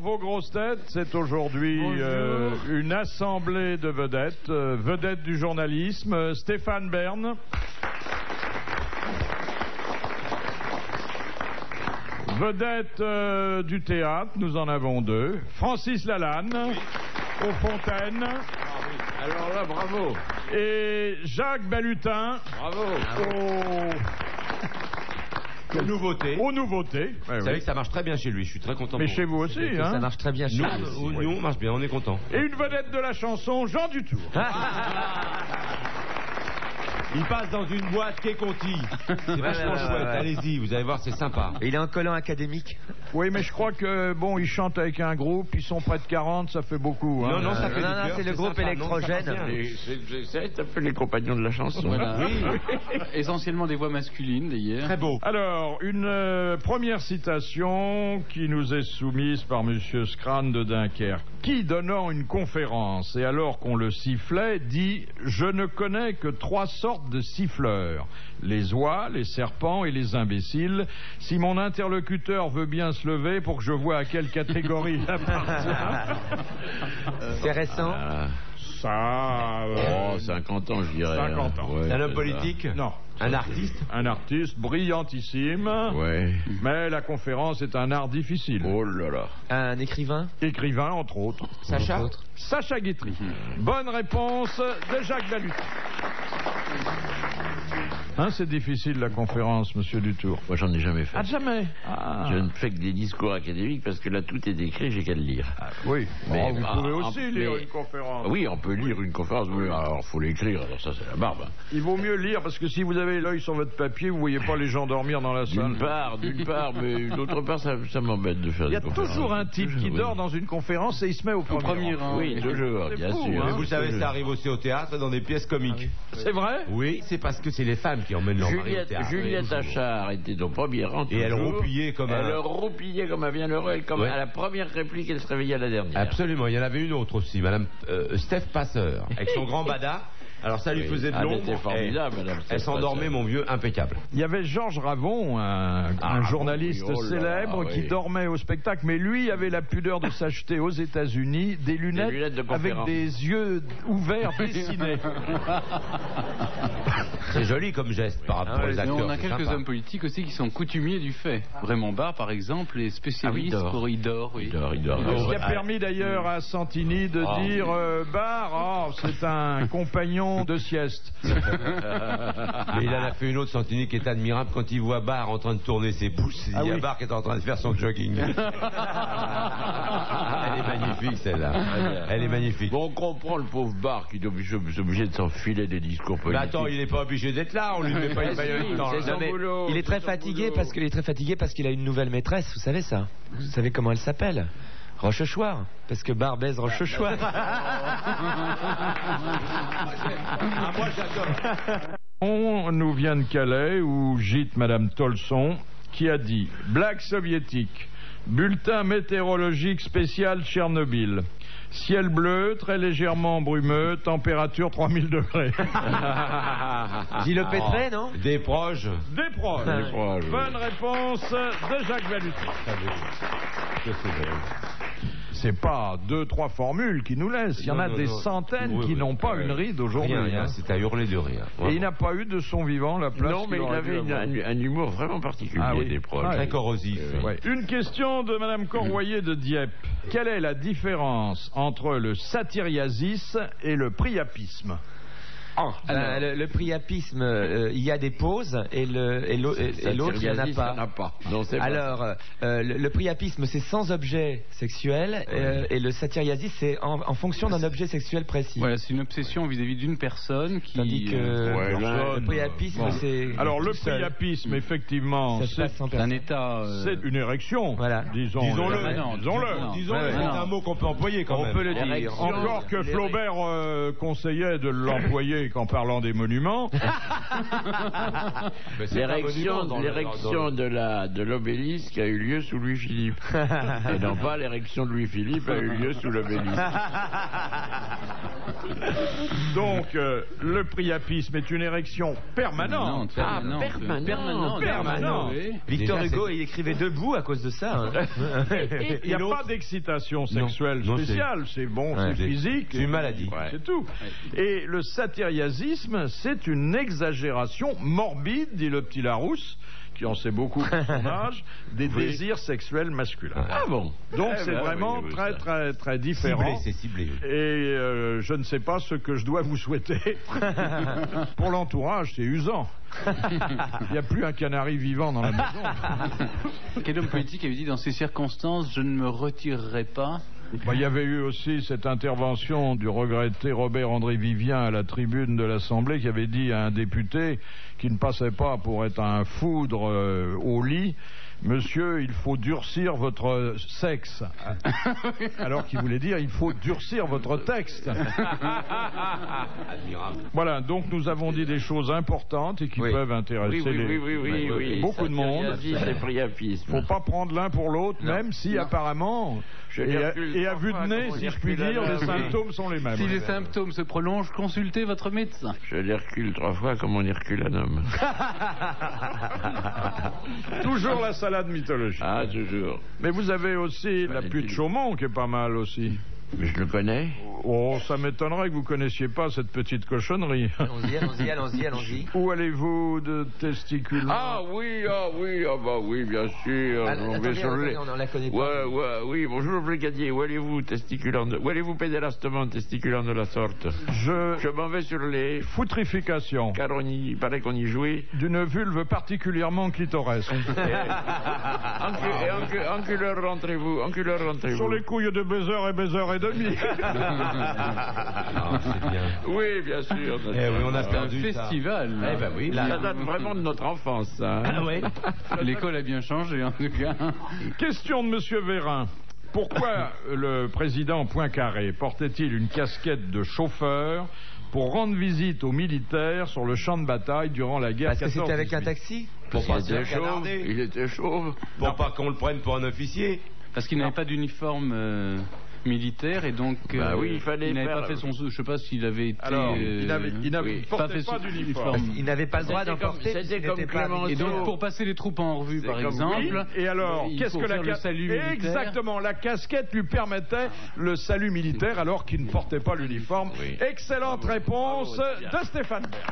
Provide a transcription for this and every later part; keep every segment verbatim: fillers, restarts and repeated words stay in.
Vos grosses têtes, c'est aujourd'hui euh, une assemblée de vedettes, euh, vedettes du journalisme. Euh, Stéphane Bern. Vedette euh, du théâtre, nous en avons deux. Francis Lalanne, oui. Aux Fontaines. Ah, oui. Alors là, bravo. Et Jacques Balutin. Bravo. Au... Aux nouveautés. Aux nouveautés. Vous ouais, savez oui. que ça marche très bien chez lui, je suis très content. Mais chez vous aussi, hein. Ça marche très bien chez nous. Nous, nous, on marche bien, on est content. Et une vedette de la chanson, Jean Dutour. Il passe dans une boîte qu'est Conti. C'est vachement chouette. Allez-y, vous allez voir, c'est sympa. Et il est en collant académique. Oui, mais je crois que, bon, ils chantent avec un groupe, ils sont près de quarante, ça fait beaucoup. Hein. Non, non, ça fait non, du non, cœur, c'est le groupe sympa. électrogène. Non, C'est un peu les compagnons de la chanson. Voilà. Oui. Essentiellement des voix masculines, d'ailleurs. Très beau. Alors, une euh, première citation qui nous est soumise par Monsieur Scran de Dunkerque, qui, donnant une conférence, et alors qu'on le sifflait, dit « Je ne connais que trois sortes de siffleurs, les oies, les serpents et les imbéciles. Si mon interlocuteur veut bien se lever pour que je vois à quelle catégorie il appartient. » C'est récent. Ah. Ça... euh, Oh, cinquante ans, je dirais. cinquante ans. Ouais, C'est un homme c'est politique? Non. Un artiste? Un artiste brillantissime. Ouais. Mais la conférence est un art difficile. Oh là là. Un écrivain. Écrivain, entre autres. Sacha. Sacha Guitry. Bonne réponse de Jacques Balutin. Hein, c'est difficile la conférence, monsieur Dutour. Moi, j'en ai jamais fait. Ah, jamais. Ah. Je ne fais que des discours académiques parce que là, tout est écrit, j'ai qu'à le lire. Ah, oui, Mais, oh, vous ah, pouvez ah, aussi mais- lire une conférence. Oui, on peut lire une conférence, oui, alors faut l'écrire, alors ça, c'est la barbe. Il vaut mieux lire parce que si vous avez l'œil sur votre papier, vous voyez pas les gens dormir dans la salle. D'une part, d'une part, mais d'autre part, ça, ça m'embête de faire Il y a des conférences. toujours un type qui Oui. dort dans une conférence et il se met au premier, premier rang. rang. Oui, toujours, C'est bien fou, sûr. hein. Mais vous savez, ça arrive aussi au théâtre, dans des pièces comiques. C'est vrai? Oui, c'est parce que c'est les femmes qui emmènent leur mari au Juliette, théâtre. Juliette Oui, Achard était au premier rang. Et elle toujours. roupillait comme Elle un... roupillait comme un bienheureux. Elle, comme Ouais. à la première réplique, elle se réveillait à la dernière. Absolument, il y en avait une autre aussi, Madame euh, Steph Passeur, avec son grand bada. Alors ça lui Oui. faisait de Ah, elle l'ombre. était formidable, et Madame Steph Elle s'endormait, Passeur. mon vieux, impeccable. Il y avait Georges Ravon, un, Ah, un journaliste oui, oh là célèbre là, qui oui. dormait au spectacle, mais lui avait la pudeur de s'acheter aux États-Unis des lunettes, Des lunettes de avec conférence. des yeux ouverts dessinés. C'est joli comme geste par rapport Ah ouais, aux mais acteurs. on a c'est quelques sympa. hommes politiques aussi qui sont coutumiers du fait. Raymond Barre, par exemple, est spécialiste Ah oui, il dort. pour il dort, oui. Il dort, il dort. Ce qui Ah, a permis d'ailleurs à Santini de Ah, dire oui. euh, Barre, oh, c'est un compagnon de sieste. Mais il en a fait une autre, Santini, qui est admirable quand il voit Barre en train de tourner ses pouces. Il Ah y a oui. Barre qui est en train de faire son jogging. Elle est magnifique, celle-là. Elle est magnifique. Bon, on comprend le pauvre Barre qui est obligé, obligé de s'enfiler des discours Mais politiques. attends, il n'est pas obligé d'être là, on lui met pas une baïonnette dans c'est le... son Non, mais boulot, il est très c'est son fatigué boulot. parce qu'il est très fatigué parce qu'il a une nouvelle maîtresse. Vous savez ça? Vous savez comment elle s'appelle? Rochechouart, parce que Barre baise Rochechouart. Ah, moi j'adore. On nous vient de Calais où gîte Madame Tolson qui a dit blague soviétique, bulletin météorologique spécial Tchernobyl, ciel bleu très légèrement brumeux, température trois mille degrés. Gilles Pétret, non? Des proches. Des proches. Des proches, oui. Bonne réponse de Jacques Balutin. C'est pas deux, trois formules qui nous laissent. Il y en a Non, non, des non. centaines Oui, qui oui. n'ont pas une ride aujourd'hui. Rien, rien, hein. c'est à hurler de rire. Et il n'a pas eu de son vivant la place. Non, mais qu'il il aurait avait dû une- avoir. un, un humour vraiment particulier Ah oui. des proches. Ouais. Très corrosif. Ouais. Une question de Madame Corroyer de Dieppe. Quelle est la différence entre le satyriasis et le priapisme? Euh, le, le priapisme, euh, il y a des pauses et le- et l'au- et- et l'autre, il n'y en a Satyriasis, il y en pas. a pas. Non, c'est pas Alors, euh, le, le priapisme, c'est sans objet sexuel euh, et le satyriasis, c'est en, en fonction d'un objet sexuel précis. Voilà, c'est une obsession vis-à-vis d'une personne qui... Tandis que euh, Ouais, là, le priapisme, Bon. c'est... Alors le tout seul. priapisme, effectivement, Ça se c'est passe sans un personne. état... euh, c'est une érection. Voilà. Disons, Disons-le. permanente. Disons-le. Disons, Ouais, c'est ouais. un mot qu'on peut employer quand On même. peut le dire. L'érection. Encore que Les- Flaubert euh, conseillait de l'employer rappeler qu'en parlant des monuments... L'érection l'érection de la de l'obélisque a eu lieu sous Louis-Philippe. Et non pas l'érection de Louis-Philippe a eu lieu sous l'obélisque. Donc, euh, le priapisme est une érection permanente. Ah, permanente. permanente. Permanente. Permanente. Oui. Victor Déjà, Hugo, c'est- il écrivait debout à cause de ça. hein. Il n'y a pas d'excitation sexuelle Non, spéciale, c'est bon, Ouais, c'est c'est- physique. c'est une maladie. Ouais. C'est tout. Et le satyriasisme, c'est une exagération morbide, dit le petit Larousse, qui en sait beaucoup pour son âge, des désirs sexuels masculins. Ah bon. Donc Eh c'est ben, vraiment oui, oui, très ça. très très Ciblé, différent. c'est ciblé. Et euh, je ne sais pas ce que je dois vous souhaiter. Pour l'entourage, c'est usant. Il n'y a plus un canari vivant dans la maison. Quel homme politique avait dit dans ces circonstances, je ne me retirerai pas. Bah, il y avait eu aussi cette intervention du regretté Robert-André Vivien à la tribune de l'Assemblée qui avait dit à un député qui ne passait pas pour être un foudre euh, au lit: Monsieur, il faut durcir votre sexe. Alors qu'il voulait dire il faut durcir votre texte. Admirable. Voilà, donc nous avons dit des choses importantes et qui Oui. peuvent intéresser Oui, oui, les- oui, oui, oui, oui. beaucoup de monde. Satyriasis et priapisme. Faut pas prendre l'un pour l'autre, Non. même si apparemment, Je et, à, l'Hercule et à vue de trois nez, fois, si je comment puis dire, l'Hercule les a- symptômes sont les mêmes. Si les symptômes se prolongent, consultez votre médecin. Je l'Hercule trois fois comme on Hercule un homme. Toujours la salade mythologique. Ah, toujours. Mais vous avez aussi la pute Chaumont qui est pas mal aussi. Mais je le connais. Oh, ça m'étonnerait que vous connaissiez pas cette petite cochonnerie. Allons-y, allons-y, allons-y, allons-y. Où allez-vous de testicules? Ah oui, ah oui, ah bah oui, bien sûr. Ah, on va attendez, sur le- attendez, on, on la connaît pas. Ouais, ouais, oui, bonjour le brigadier, où allez-vous testiculant de... Où allez-vous pédélastement testiculant de la sorte? Je... Je m'en vais sur les... Foutrification Car on y... il paraît qu'on y jouait. d'une vulve particulièrement clitoresque. Encu... Et encu... enculeur rentrez-vous, enculeur rentrez-vous. Sur les couilles de baiser et baiser et demi. Ah, c'est bien. Oui, bien sûr. Eh oui, on a C'est un perdu ça. festival. Eh ben oui. Ça date vraiment de notre enfance, ça. hein. Ah ouais. L'école a bien changé, en tout cas. Question de Monsieur Vérin. Pourquoi le président Poincaré portait-il une casquette de chauffeur pour rendre visite aux militaires sur le champ de bataille durant la guerre Parce que c'était avec un quatorze taxi. Pour pas Il se était faire chauve, canarder. il était chauve. Pour pas qu'on le prenne pour un officier. Parce qu'il n'avait pas d'uniforme euh, militaire et donc euh, Bah oui, il fallait il n'avait faire- pas fait son... Je sais pas s'il avait été... Alors, il n'avait euh, il n'avait- oui, il portait pas fait pas son d'uniforme. uniforme. Il n'avait pas le droit d'en C'était comme- porter. c'était puisqu'il comme n'était pas Clémenceau. Et militaire. donc pour passer les troupes en revue, C'est par comme- exemple... Et alors, il qu'est-ce faut que la faire le ca- salut militaire. Exactement, la casquette lui permettait le salut militaire alors qu'il ne portait pas l'uniforme. Oui. Excellente réponse Bravo, Didier. de Stéphane Bern.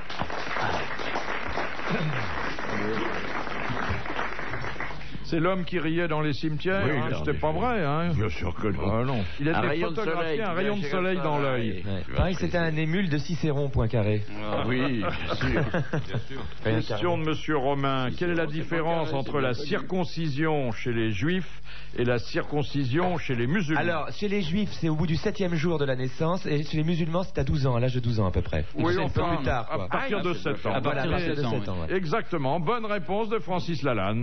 C'est l'homme qui riait dans les cimetières, Oui, hein, en c'était effet. pas vrai, hein? Bien sûr que non. Ah non. Il Un était rayon de photographié, soleil, un rayon de bien soleil sûr, dans ça, l'œil. oui. Ouais. Tu vas Pareil, c'était apprécier. un émule de Cicéron, Poincaré. Ah oui, bien sûr. Bien sûr. Question de Monsieur Romain. Quelle est la c'est pas différence carré, entre c'est la bien connu. circoncision chez les juifs et la circoncision chez les musulmans? Alors, chez les juifs, c'est au bout du septième jour de la naissance, et chez les musulmans, c'est à douze ans, à l'âge de douze ans à peu près. Oui, C'est enfin, un peu plus tard, à quoi. partir Ah, de c'est sept pas- ans. à Voilà, à partir de partir de sept ans, sept ans, ouais. Exactement. Bonne réponse de Francis Lalanne.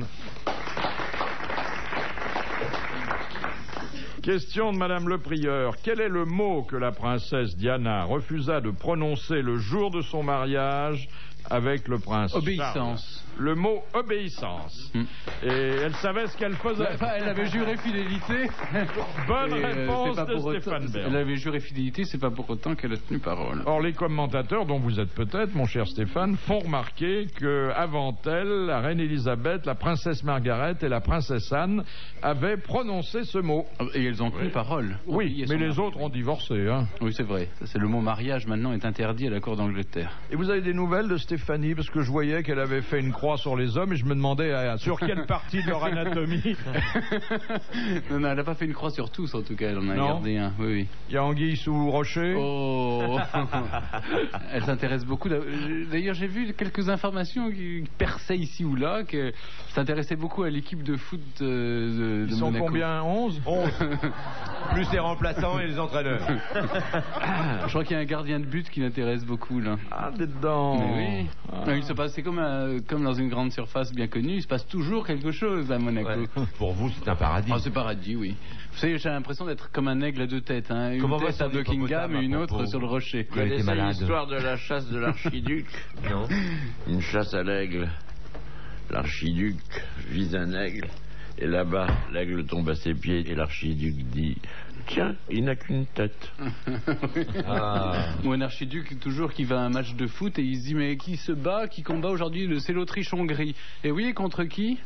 Question de Madame le Prieur. Quel est le mot que la princesse Diana refusa de prononcer le jour de son mariage avec le prince Charles? Obéissance. Le mot obéissance. Hmm. Et elle savait ce qu'elle faisait. Enfin, elle avait juré fidélité. Bonne Et, euh, réponse c'est pas de pour autant- Stéphane Bern. Elle avait juré fidélité, c'est pas pour autant qu'elle a tenu parole. Or, les commentateurs, dont vous êtes peut-être, mon cher Stéphane, font remarquer que avant elle, la reine Elisabeth, la princesse Margaret et la princesse Anne avaient prononcé ce mot. Et elles ont tenu parole. Oui, Obéi à mais son les mari. autres ont divorcé. Hein. Oui, c'est vrai. Ça, c'est le mot mariage maintenant est interdit à la cour d'Angleterre. Et vous avez des nouvelles de Stéphanie? Parce que je voyais qu'elle avait fait une croix sur les hommes et je me demandais euh, sur quelle partie de leur anatomie. Non, non, elle n'a pas fait une croix sur tous, en tout cas. Elle en a Non. gardé un. Oui, oui. Il y a Anguille sous rocher. Oh Elle s'intéresse beaucoup. D'ailleurs, j'ai vu quelques informations qui perçaient ici ou là, que s'intéressait beaucoup à l'équipe de foot de, de, de Ils sont Monaco. combien? onze Plus les remplaçants et les entraîneurs. Je crois qu'il y a un gardien de but qui l'intéresse beaucoup, là. Ah, dedans. Mais oui. Ah. Non, il se passe, c'est comme, un- comme dans une grande surface bien connue, il se passe toujours quelque chose à Monaco. Ouais. Pour vous, c'est un paradis. Ah, c'est paradis, oui. Vous savez, j'ai l'impression d'être comme un aigle à deux têtes. Hein. Une Comment tête va à son Buckingham et une autre propos. sur le rocher. Vous Il a été connaissez malade. l'histoire de la chasse de l'archiduc? Non. Une chasse à l'aigle. L'archiduc vise un aigle. Et là-bas, l'aigle tombe à ses pieds et l'archiduc dit « Tiens, il n'a qu'une tête. Ah. Ou un archiduc toujours qui va à un match de foot et il se dit mais qui se bat, qui combat aujourd'hui, c'est l'Autriche-Hongrie. Et oui, contre qui?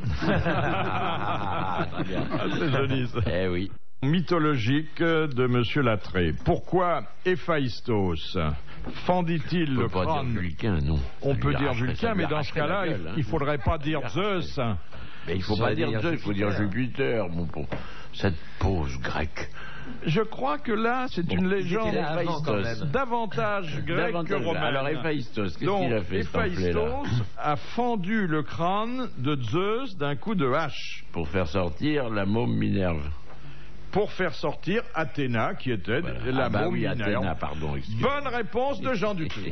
Ah, très bien. Ah, c'est joli, ça. Eh oui. Mythologique de Monsieur Lattré. Pourquoi Héphaïstos fendit-il On le peut pas dire crâne? Vulcain, non. On Ça peut lui dire arracherait- Vulcain, ça lui mais dans ce arracherait la cas-là, gueule, il, hein. il faudrait pas dire Ça lui arracherait. Zeus. Mais il faut Ça pas veut dire dire Zeus, il faut dire Jupiter, mon pauvre. Cette pause grecque. Je crois que là, c'est une légende C'était là avant, quand même. davantage grecque que Davantage- romaine. Alors Héphaïstos, qu'est-ce Donc, qu'il a fait, cet enfoiré-là Héphaïstos a fendu le crâne de Zeus d'un coup de hache Pour faire sortir la môme Minerve. pour faire sortir Athéna, qui était Voilà. la Ah bah môme oui, Minerve. Athéna, pardon. excusez-moi. Bonne réponse de Jean Dutour.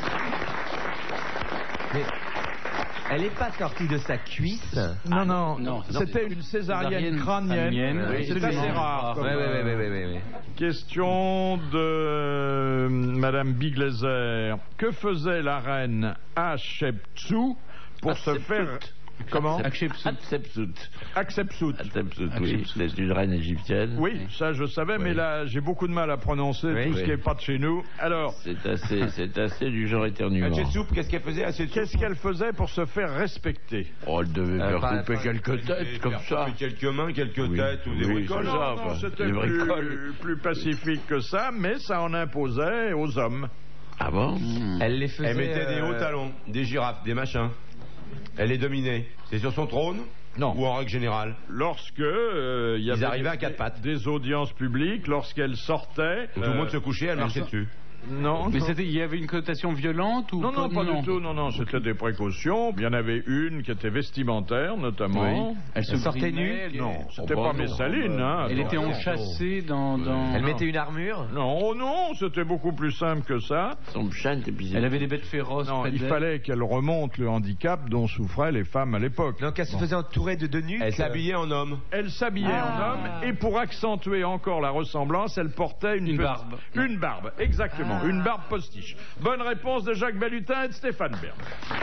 Mais elle n'est pas sortie de sa cuisse. Non, non, non, c'était une césarienne césarienne crânienne. crânienne, oui, C'est c'est assez ça. rare. comme, Ouais, ouais, euh, ouais, ouais, ouais, ouais. Question de euh, Madame Biglezer. Que faisait la reine Hatshepsut pour se Hatshepsut. faire... Comment Hatshepsut. Hatshepsut. Hatshepsut. Hatshepsut, oui. Hatshepsut. C'est une reine égyptienne. Oui, ça je savais, mais Oui. là j'ai beaucoup de mal à prononcer Oui. tout ce Oui. qui n'est pas de chez nous. Alors, C'est assez, c'est assez du genre éternuement. Hatshepsut, qu'est-ce qu'elle faisait Hatshepsut qu'est-ce qu'elle faisait pour se faire respecter? Oh, elle devait Euh, faire pas- couper pas- quelques têtes, comme ça. Quelques mains, quelques Oui. têtes ou des Oui, bricoles. c'est ça. Non, non, enfin, c'était des plus, bricoles. plus pacifique que ça, mais ça en imposait aux hommes. Ah bon? Elle les faisait. Elle mettait des euh, hauts talons, des girafes, des machins. Elle les dominait. C'est sur son trône Non. ou en règle générale? Lorsque euh, il y Ils avait arrivaient à des- quatre pattes. des audiences publiques, lorsqu'elle sortait... Tout le euh, monde se couchait, elle marchait dessus. Non, Mais non. c'était, il y avait une connotation violente ou Non, non, pas du tout, non, non, c'était des précautions. Il y en avait une qui était vestimentaire, notamment. Oui. Elle se Elle sortait brimait, nue elle- Non, c'était Oh, pas bah, non, Messaline, bah, hein. Elle était attention. enchâssée dans... dans... Elle mettait une armure. Non, oh non, c'était beaucoup plus simple que ça. Son chante et puis c'est- Elle avait des bêtes féroces Non, près il d'elle. fallait qu'elle remonte le handicap dont souffraient les femmes à l'époque. Donc elle se faisait entourer de deux nuques. Elle s'habillait en homme. Elle s'habillait Ah. en homme et pour accentuer encore la ressemblance, elle portait une, Une petite- barbe. Une barbe, exactement, Ah. une barbe postiche. Bonne réponse de Jacques Balutin et de Stéphane Bern.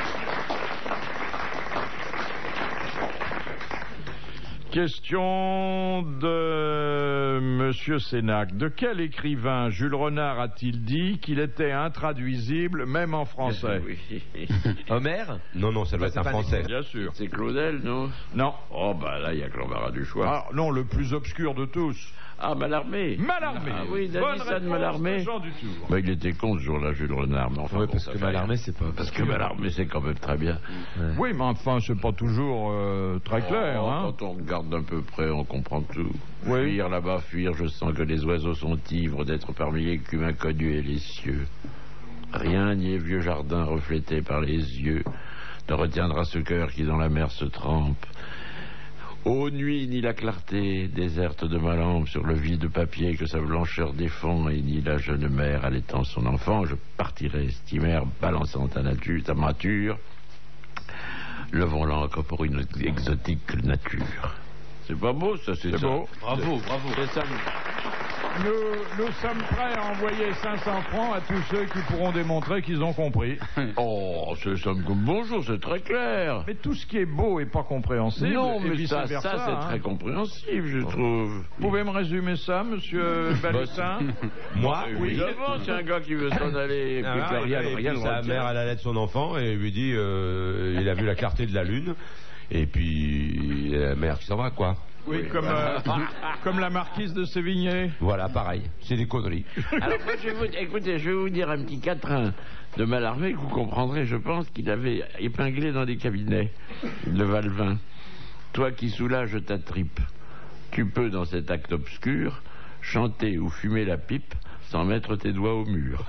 Question de Monsieur Sénac. De quel écrivain Jules Renard a-t-il dit qu'il était intraduisible même en français? Oui. Homère. Non, non, ça doit Ça, être c'est un pas français. Bien sûr. C'est Claudel, non? Non. Oh, bah là, il y a que l'embarras du choix. Ah, non, le plus obscur de tous. Ah, Mallarmé. Mallarmé. Ah oui, Bonne David San réponse Mallarmé. de Jean Dutour. Bah, il était con ce jour-là, Jules Renard. Mais enfin, Ouais, bon, parce ça que fait Mallarmé, rien. c'est pas. Parce que Mallarmé, c'est quand même très bien. Oui, mais enfin, c'est pas toujours euh, très clair. Oh, hein. Quand on regarde d'un peu près, on comprend tout. Oui. Fuir là-bas, fuir, je sens que les oiseaux sont ivres d'être parmi l'écume inconnue et les cieux. Rien n'y est vieux jardin reflété par les yeux ne retiendra ce cœur qui dans la mer se trempe. Ô nuit, ni la clarté déserte de ma lampe sur le vide papier que sa blancheur défend, et ni la jeune mère allaitant son enfant, je partirai, stimère, balançant ta nature, ta mature, levons l'ancre pour une exotique nature. C'est pas beau, ça, c'est C'est ça. beau. Bravo, bravo. C'est ça. Nous, nous sommes prêts à envoyer cinq cents francs à tous ceux qui pourront démontrer qu'ils ont compris. Oh, c'est ça comme bonjour, c'est très clair. Mais tout ce qui est beau et pas compréhensible, Non, et mais ça, vice-versa, ça c'est hein. très compréhensible, je trouve. Vous pouvez me résumer ça, monsieur Balutin? Moi, Oui, évidemment, c'est un gars qui veut s'en aller et puis Ah, que ouais, rien, et rien puis ne sa retient. mère, elle allait de son enfant et lui dit euh, il a vu la clarté de la lune. Et puis la mère qui s'en va, quoi. Oui, comme, euh, comme la marquise de Sévigné. Voilà, pareil. C'est des conneries. Alors, moi, je vais vous, écoutez, je vais vous dire un petit quatrain de Mallarmé que vous comprendrez, je pense, qu'il avait épinglé dans des cabinets de Valvin. Toi qui soulages ta tripe, tu peux, dans cet acte obscur, chanter ou fumer la pipe sans mettre tes doigts au mur.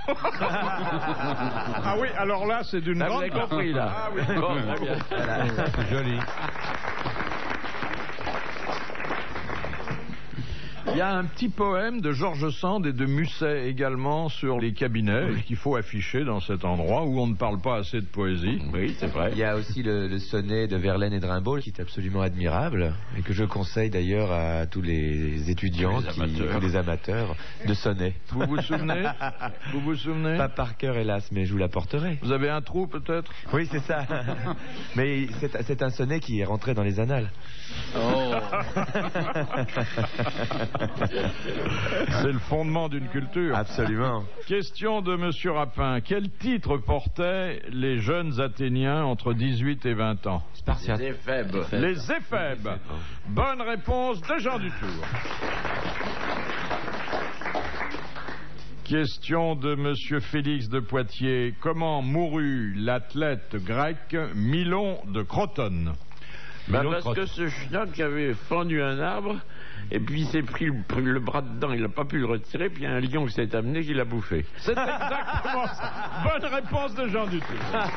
Ah oui, alors là, c'est d'une Ça, vous grande... avez compris, là. Ah oui. Bon, très bien. C'est joli. Il y a un petit poème de George Sand et de Musset également sur les cabinets oui. qu'il faut afficher dans cet endroit où on ne parle pas assez de poésie. Oui, c'est vrai. Il y a aussi le, le sonnet de Verlaine et de Rimbaud qui est absolument admirable et que je conseille d'ailleurs à tous les étudiants, les qui, amateurs. tous les amateurs de sonnet. Vous vous souvenez Vous vous souvenez Pas par cœur hélas, mais je vous l'apporterai. Vous avez un trou peut-être? Oui, c'est ça. Mais c'est, c'est un sonnet qui est rentré dans les annales. Oh. C'est le fondement d'une culture. Absolument. Question de Monsieur Rapin. Quel titre portaient les jeunes Athéniens entre dix-huit et vingt ans? Spartiate. Les éphèbes. Les éphèbes. Bonne réponse de Jean Dutour. Question de Monsieur Félix de Poitiers. Comment mourut l'athlète grec Milon de Crotone? Bah parce que ce schnock avait fendu un arbre et puis il s'est pris le, pris le bras dedans, il n'a pas pu le retirer, puis il y a un lion qui s'est amené qui l'a bouffé. C'est exactement ça. Bonne réponse de Jean Dutour.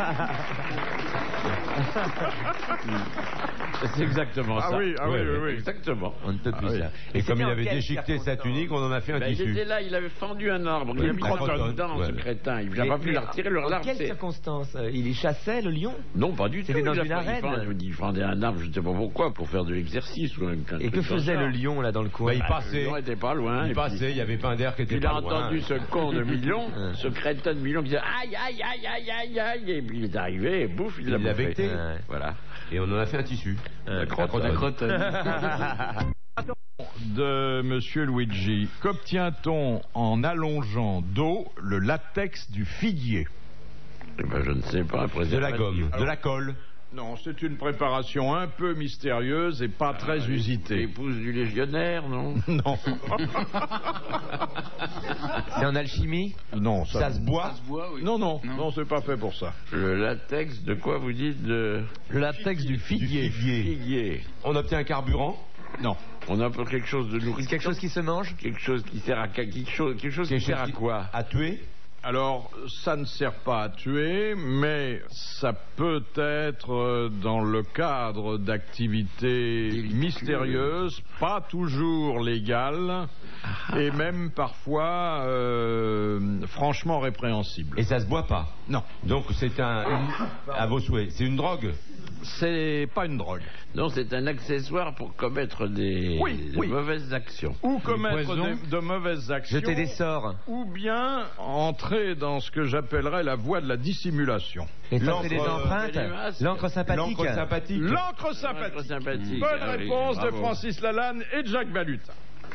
C'est exactement ah ça. Oui, ah oui, oui, oui. Exactement. On ne peut plus ah ça. Oui. Et, et comme il avait déchiqueté sa tunique, on en a fait un ben, tissu. Il était là, il avait fendu un arbre, il a mis la Crotone dedans, ouais. ce crétin. Il n'a pas pu la retirer, le Dans l'arbre. quelles c'est- circonstances? Il y chassait le lion? Non, pas du tout. C'était dans il a une fait- arène. Il fendait, il fendait un arbre, je ne sais pas pourquoi, pour faire de l'exercice. Ou un, un Et truc que comme faisait ça. le lion là dans le coin? Bah, il Le passait. lion était pas loin. Il et passait, puis- il y avait pas d'air qui était Il pas a loin. entendu ce con de Milon, ce crétin de Milon qui disait aïe, aïe, aïe, aïe, aïe, aïe, et puis il est arrivé, et bouffe, il l'a Il l'a bouffé. becté. Ouais. Voilà. Et on en a fait un tissu. La Crotone. La Crotone. De Monsieur Luigi. Qu'obtient-on en allongeant d'eau le latex du figuier? Eh ben, je ne sais pas. De la gomme, de la colle. Non, c'est une préparation un peu mystérieuse et pas très Ah, usitée. L'épouse du légionnaire, non? Non. C'est en alchimie? Non, ça, Ça se boit? Ça se voit, oui. Non, non, Non. non, c'est pas fait pour ça. Le latex, de quoi vous dites de... Le latex du Du figuier. figuier. Figuier. On obtient un carburant. Non. On a pour quelque chose de nourriture. Quelque chose qui se mange? Quelque chose qui sert à quelque chose, quelque chose qui Quelque sert à chose quoi? À tuer. Alors, ça ne sert pas à tuer, mais ça peut être euh, dans le cadre d'activités mystérieuses, pas toujours légales, et même parfois euh, franchement répréhensibles. Et ça se boit pas. Non, Donc c'est un, une- à vos souhaits. C'est une drogue. c'est pas une drogue. Non, c'est un accessoire pour commettre des, Oui, des oui. mauvaises actions. Ou commettre poisons. des- de mauvaises actions, Jeter des sorts? ou bien entrer dans ce que j'appellerais la voie de la dissimulation. Et ça, L'encre, c'est des euh, empreintes? des masques. L'encre sympathique? L'encre sympathique. L'encre L'encre sympathique. sympathique. Bonne Ah oui, réponse de bravo. Francis Lalanne et de Jacques Balutin.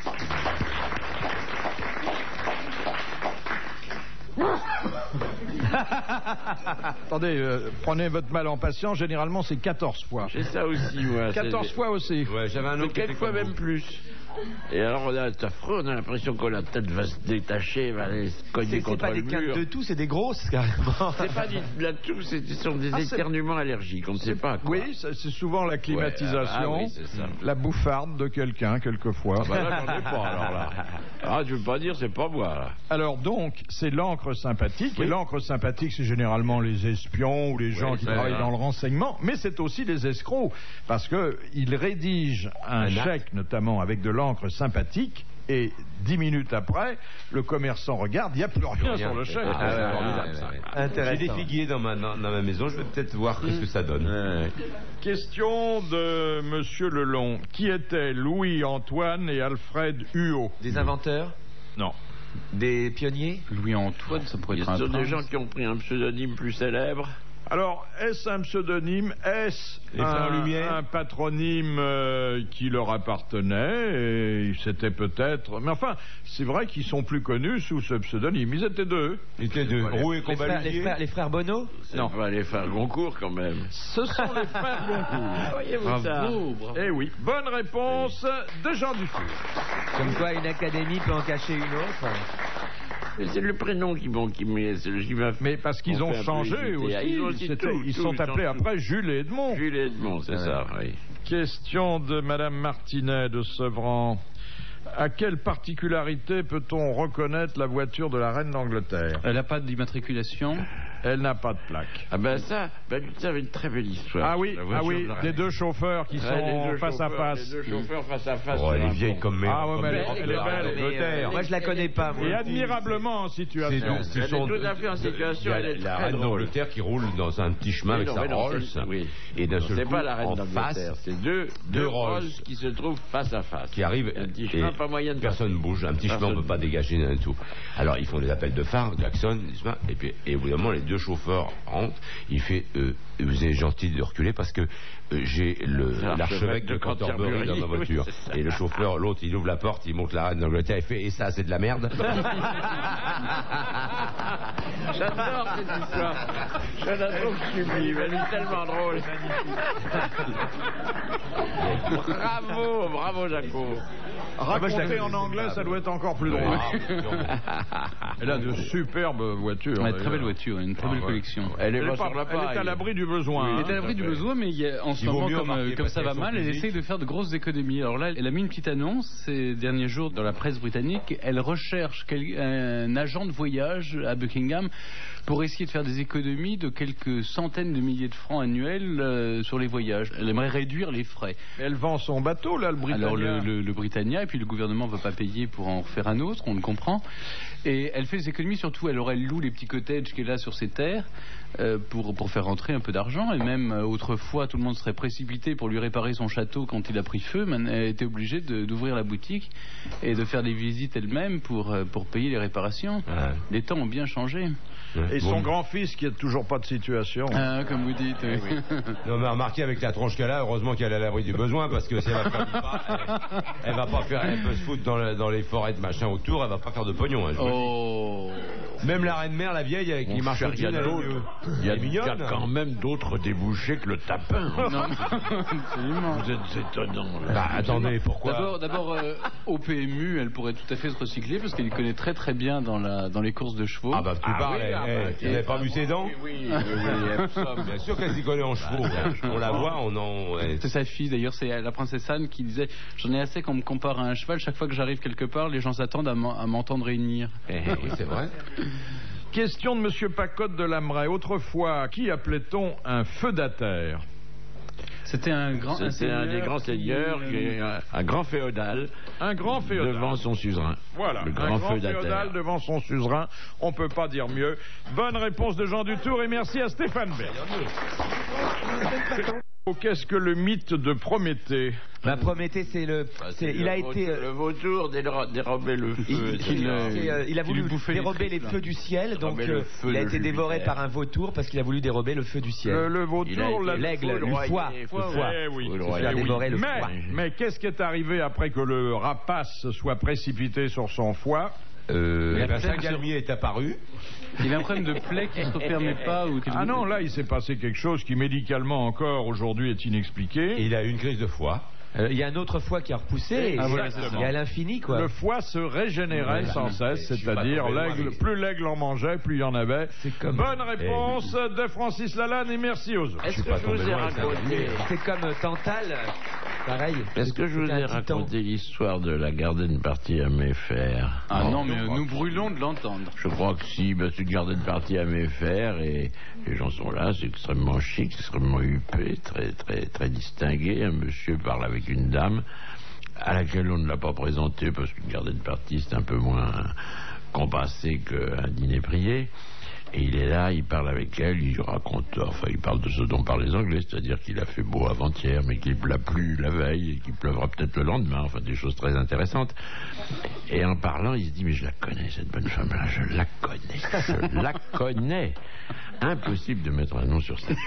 Attendez, euh, prenez votre mal en patience, généralement c'est quatorze fois. J'ai ça aussi, moi. quatorze C'est- fois aussi. Ouais, j'avais un Mais autre. qui était quelquefois comme même vous. plus. Et alors, on a, c'est affreux, on a l'impression que la tête va se détacher, va aller se cogner C'est c'est contre pas des le quintes mur. de tout, c'est des grosses carrément. C'est pas du de la toux, c'est- ce sont des Ah, c'est- éternuements allergiques, on ne sait pas quoi. Oui, ça, c'est souvent la climatisation, ah oui, c'est ça. la bouffarde de quelqu'un quelquefois. Ah bah là, j'en ai pas, alors là. Ah, tu veux pas dire, c'est pas moi, là. Alors donc, c'est l'encre sympathique, et l'encre sympathique, c'est généralement les espions ou les gens Oui, qui c'est travaillent vrai. dans le renseignement, mais c'est aussi les escrocs, parce que ils rédigent un, Un chèque, acte. notamment avec de l'encre sympathique, et dix minutes après, le commerçant regarde, il n'y a plus rien, Rien. sur le chèque. Ah, C'est ouais, formidable, ouais, ça. ouais, ouais. J'ai Intéressant. des figuiers dans ma, dans, dans ma maison, je vais peut-être voir ce que ça donne. Ouais. Question de Monsieur Lelon. Qui étaient Louis-Antoine et Alfred Huot? Des inventeurs? Non. Des pionniers? Louis-Antoine, ça pourrait Il y être a un des prince. gens qui ont pris un pseudonyme plus célèbre. Alors, est-ce un pseudonyme? Est-ce Les frères un, Lumière un patronyme euh, qui leur appartenait? Et c'était peut-être... Mais enfin, c'est vrai qu'ils sont plus connus sous ce pseudonyme. Ils étaient deux. Ils étaient deux. Roux et Les frères, les, Combalusier. frères, les frères Bonneau? C'est Non. pas les frères Goncourt, quand même. Ce sont les frères Goncourt. Voyez-vous ça? Eh oui, bonne réponse de Jean Dufour. Comme quoi une académie peut en cacher une autre. Mais c'est le prénom qui, bon, qui met, c'est le qui m'a fait. Mais parce qu'ils On ont fait un peu changé hésiter. aussi. Ah, ils ont aussi C'était- tout, ils tout, sont ils ont appelés tout. après Jules et Edmond. Jules Edmond, c'est ça, oui. Question de Madame Martinet de Sevran. À quelle particularité peut-on reconnaître la voiture de la reine d'Angleterre? Elle n'a pas d'immatriculation. Elle n'a pas de plaque. Ah ben ça, ben, tu avais une très belle histoire. Ah oui, La ah voiture oui, de la les reine. deux chauffeurs qui Ouais, sont les deux face à chauffeurs- face. Les deux chauffeurs face à face. Oh, sur elle est un vieille pont. comme merde. Ah ouais, comme mais elle- les- elle est les- belle. les notaires. Moi, je la connais pas. moi. Et admirablement en C'est situation. de- ce Elle est sont tout de- à fait en de- situation, il y a elle est la très reine drôle. d'Angleterre qui roule dans un petit chemin Oui, avec non, sa mais non, Rolls. c'est- oui. Et d'un seul C'est coup, pas la reine en d'Angleterre, face, c'est deux, deux deux Rolls. Rolls qui se trouvent face à face. qui arrive Un petit et chemin, pas moyen de personne bouge, un petit chemin on peut pas dégager rien du tout. Alors ils font des appels de phare, klaxon, et puis et au bout d'un moment les deux chauffeurs rentrent, il fait euh, vous êtes gentil de reculer parce que euh, j'ai le l'archevêque de Canterbury dans ma voiture. Oui, c'est ça. Et le chauffeur, l'autre, il ouvre la porte, il monte la reine d'Angleterre, il fait et ça c'est de la merde. J'adore cette histoire. Je la trouve sublime. Elle est tellement drôle. Bravo, bravo Jaco. Raconter en anglais, ça doit être encore plus drôle. Elle a de superbes voitures. Ouais, très belle d'ailleurs. voiture, une très Ah, belle ouais. collection. Elle est Elle est, pas pas- sur la elle est à paille. l'abri du besoin. Elle est à hein. l'abri du besoin, mais il y a, en ce Il vaut moment, mieux comme, marquer euh, comme ça va passer mal, son elle physique. essaye de faire de grosses économies. Alors là, elle a mis une petite annonce ces derniers jours dans la presse britannique. Elle recherche quel- un agent de voyage à Buckingham pour essayer de faire des économies de quelques centaines de milliers de francs annuels euh, sur les voyages. Elle aimerait réduire les frais. Elle vend son bateau, là, le Britannia. Alors le, le, le Britannia, et puis le gouvernement ne veut pas payer pour en refaire un autre, on le comprend. Et elle fait des économies, surtout elle aurait loue les petits cottages qu'elle a sur ses terres euh, pour, pour faire rentrer un peu d'argent. Et même euh, autrefois, tout le monde serait précipité pour lui réparer son château quand il a pris feu. Maintenant, elle était obligée de- d'ouvrir la boutique et de faire des visites elle-même pour, euh, pour payer les réparations. Ouais. Les temps ont bien changé. Et Bon. son grand-fils qui n'a toujours pas de situation. Ah, comme vous dites. oui. Non mais remarquez avec la tronche qu'elle a, heureusement qu'elle est à l'abri du besoin parce que si elle va faire du pas, elle, elle va pas faire, elle peut se foutre dans, le- dans les forêts de machin autour, elle va pas faire de pognon. Hein, je vous le dis. Oh. Même la reine mère, la vieille, avec qui Mon marche cher, au il y a elle est d'autres. mieux. Il y a, Elle est il y a mignonne. quand même d'autres débouchés que le tapin. Non, absolument. Vous êtes étonnant. là. Bah attendez, pourquoi D'abord, d'abord euh, au P M U, elle pourrait tout à fait se recycler parce qu'elle y connaît très très bien dans, la, dans les courses de chevaux. Ah bah tu Ah parles, oui, elle, ah elle, bah, vous n'avez pas vu ses dents Oui, oui, oui, oui, absolument. Bien sûr qu'elle s'y connaît en chevaux. On la voit, on en... ouais. C'est sa fille d'ailleurs, c'est la princesse Anne qui disait j'en ai assez qu'on me compare à un cheval, chaque fois que j'arrive quelque part, les gens s'attendent à m'en- à m'entendre hennir. Oui, c'est vrai. Question de Monsieur Pacotte de Lamray. Autrefois, qui appelait-on un feudataire? C'était un grand C'était un des seigneur grands qui, seigneurs, euh, qui est un, un grand féodal Un grand féodal. devant son suzerain. Voilà, le un grand, grand feudataire. féodal devant son suzerain. On peut pas dire mieux. Bonne réponse de Jean Dutour et merci à Stéphane Bern. Oh, qu'est-ce que le mythe de Prométhée? Bah, Prométhée, c'est le, Bah, c'est, c'est il le a vautour- été, euh, le vautour déro- dérobait le feu. il, c'est il- ça. c'est, euh, il a qui voulu lui bouffait les dérober les, tripes, feux du ciel, donc Dérober le euh, feu il a de été dévoré Jupiter. par un vautour parce qu'il a voulu dérober le feu du ciel. Le, le Il a vautour, été la- l'aigle, le foudroyé, foie, foudroyé, le foie. Eh oui. foudroyé. Il a Eh oui. dévoré le mais, foie. mais qu'est-ce qui est arrivé après que le rapace soit précipité sur son foie? Euh, La eh ben, plaie Saint-Galmier est apparu. Il y avait un problème de plaie qui ne se refermait pas. Ou quelque- Ah non, là, il s'est passé quelque chose qui médicalement encore aujourd'hui est inexpliqué. Et il a eu une crise de foie. Euh, Il y a un autre foie qui a repoussé, et Ah, c'est- voilà, c'est ça. et à l'infini, quoi. Le foie se régénérait Voilà. sans cesse, Je suis pas c'est-à-dire tombé loin l'aigle, avec- plus l'aigle en mangeait, plus il y en avait. C'est comme- Bonne réponse de Francis Lalanne et merci aux autres. Est-ce suis que pas je vous tombé ai loin, ça. raconté C'est comme euh, Tantale, pareil. Est-ce que je vous C'était ai un titan. raconté l'histoire de la garden party à Mayfair? Ah non, mais euh, nous brûlons de l'entendre. Je crois que si, ben, c'est une garden party à Mayfair et les gens sont là, c'est extrêmement chic, extrêmement huppé, très très très distingué. Un monsieur parle avec une dame à laquelle on ne l'a pas présenté parce qu'une garden party c'est un peu moins compassé qu'un dîner prié. Et il est là, il parle avec elle, il raconte, enfin il parle de ce dont parlent les Anglais, c'est-à-dire qu'il a fait beau avant-hier, mais qu'il ne plu la veille et qu'il pleuvra peut-être le lendemain, enfin des choses très intéressantes. Et en parlant, il se dit, mais je la connais cette bonne femme-là, je la connais, je la connais. Impossible de mettre un nom sur ça.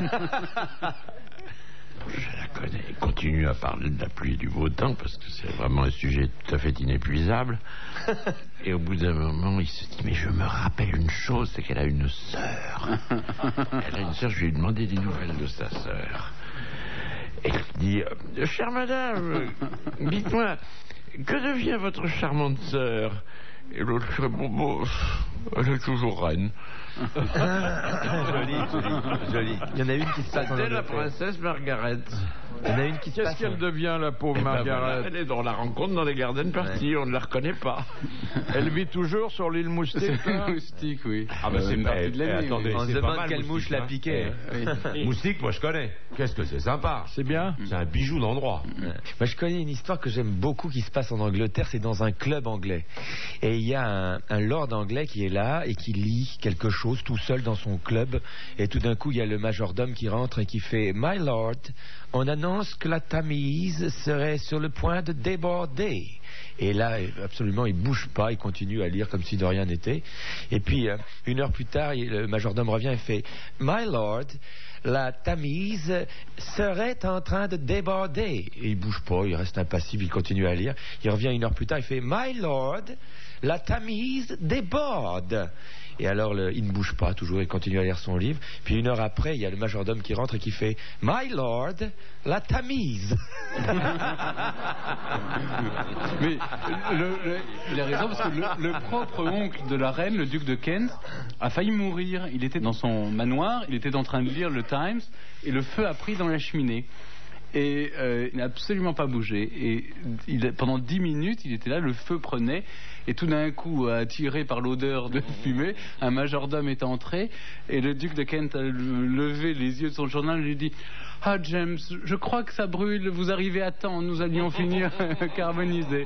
Je la connais. Il continue à parler de la pluie et du beau temps parce que c'est vraiment un sujet tout à fait inépuisable. Et au bout d'un moment, il se dit mais je me rappelle une chose, c'est qu'elle a une sœur. Elle a une sœur. Je lui ai demandé des nouvelles de sa sœur. Et il dit euh, chère madame, euh, dites-moi que devient votre charmante sœur? Et l'autre fait bon, bon, Elle est toujours reine. Joli, joli, joli. Il y en a une qui se passe en C'était la Angleterre. princesse Margaret. Il y en a une qui se Qu'est-ce passe. qu'elle en- devient, la pauvre Eh ben Margaret? voilà, elle est dans la rencontre dans les garden parties, on ne la reconnaît pas. Elle vit toujours sur l'île Moustique, C'est là? le moustique, oui. Ah bah c'est une partie eh, de l'année. eh, attendez, oui. On se c'est pas demande mal, quelle moustique, mouche l'a hein. piqué. Eh, Moustique, moi je connais. Qu'est-ce que c'est sympa. C'est bien? C'est un bijou d'endroit. Ouais. Moi, je connais une histoire que j'aime beaucoup qui se passe en Angleterre, c'est dans un club anglais. Et il y a un, un lord anglais qui est là et qui lit quelque chose tout seul dans son club. Et tout d'un coup, il y a le majordome qui rentre et qui fait « My lord, on annonce que la Tamise serait sur le point de déborder. » Et là, absolument, il bouge pas, il continue à lire comme si de rien n'était. Et puis, euh, une heure plus tard, il- le majordome revient et fait « My lord, la Tamise serait en train de déborder. » Et il bouge pas, il reste impassible, il continue à lire. Il revient une heure plus tard, il fait « My lord, la Tamise déborde. » Et alors, le- il ne bouge pas, toujours, il continue à lire son livre. Puis une heure après, il y a le majordome qui rentre et qui fait « My lord, la Tamise. » Mais le- le- il a raison parce que le, le propre oncle de la reine, le duc de Kent, a failli mourir. Il était dans son manoir, il était en train de lire le Times et le feu a pris dans la cheminée. Et euh, il n'a absolument pas bougé. Et il, pendant dix minutes, il était là, le feu prenait. Et tout d'un coup, attiré par l'odeur de fumée, un majordome est entré. Et le duc de Kent a levé les yeux de son journal et lui dit « Ah, James, je crois que ça brûle. Vous arrivez à temps. Nous allions finir carbonisés. »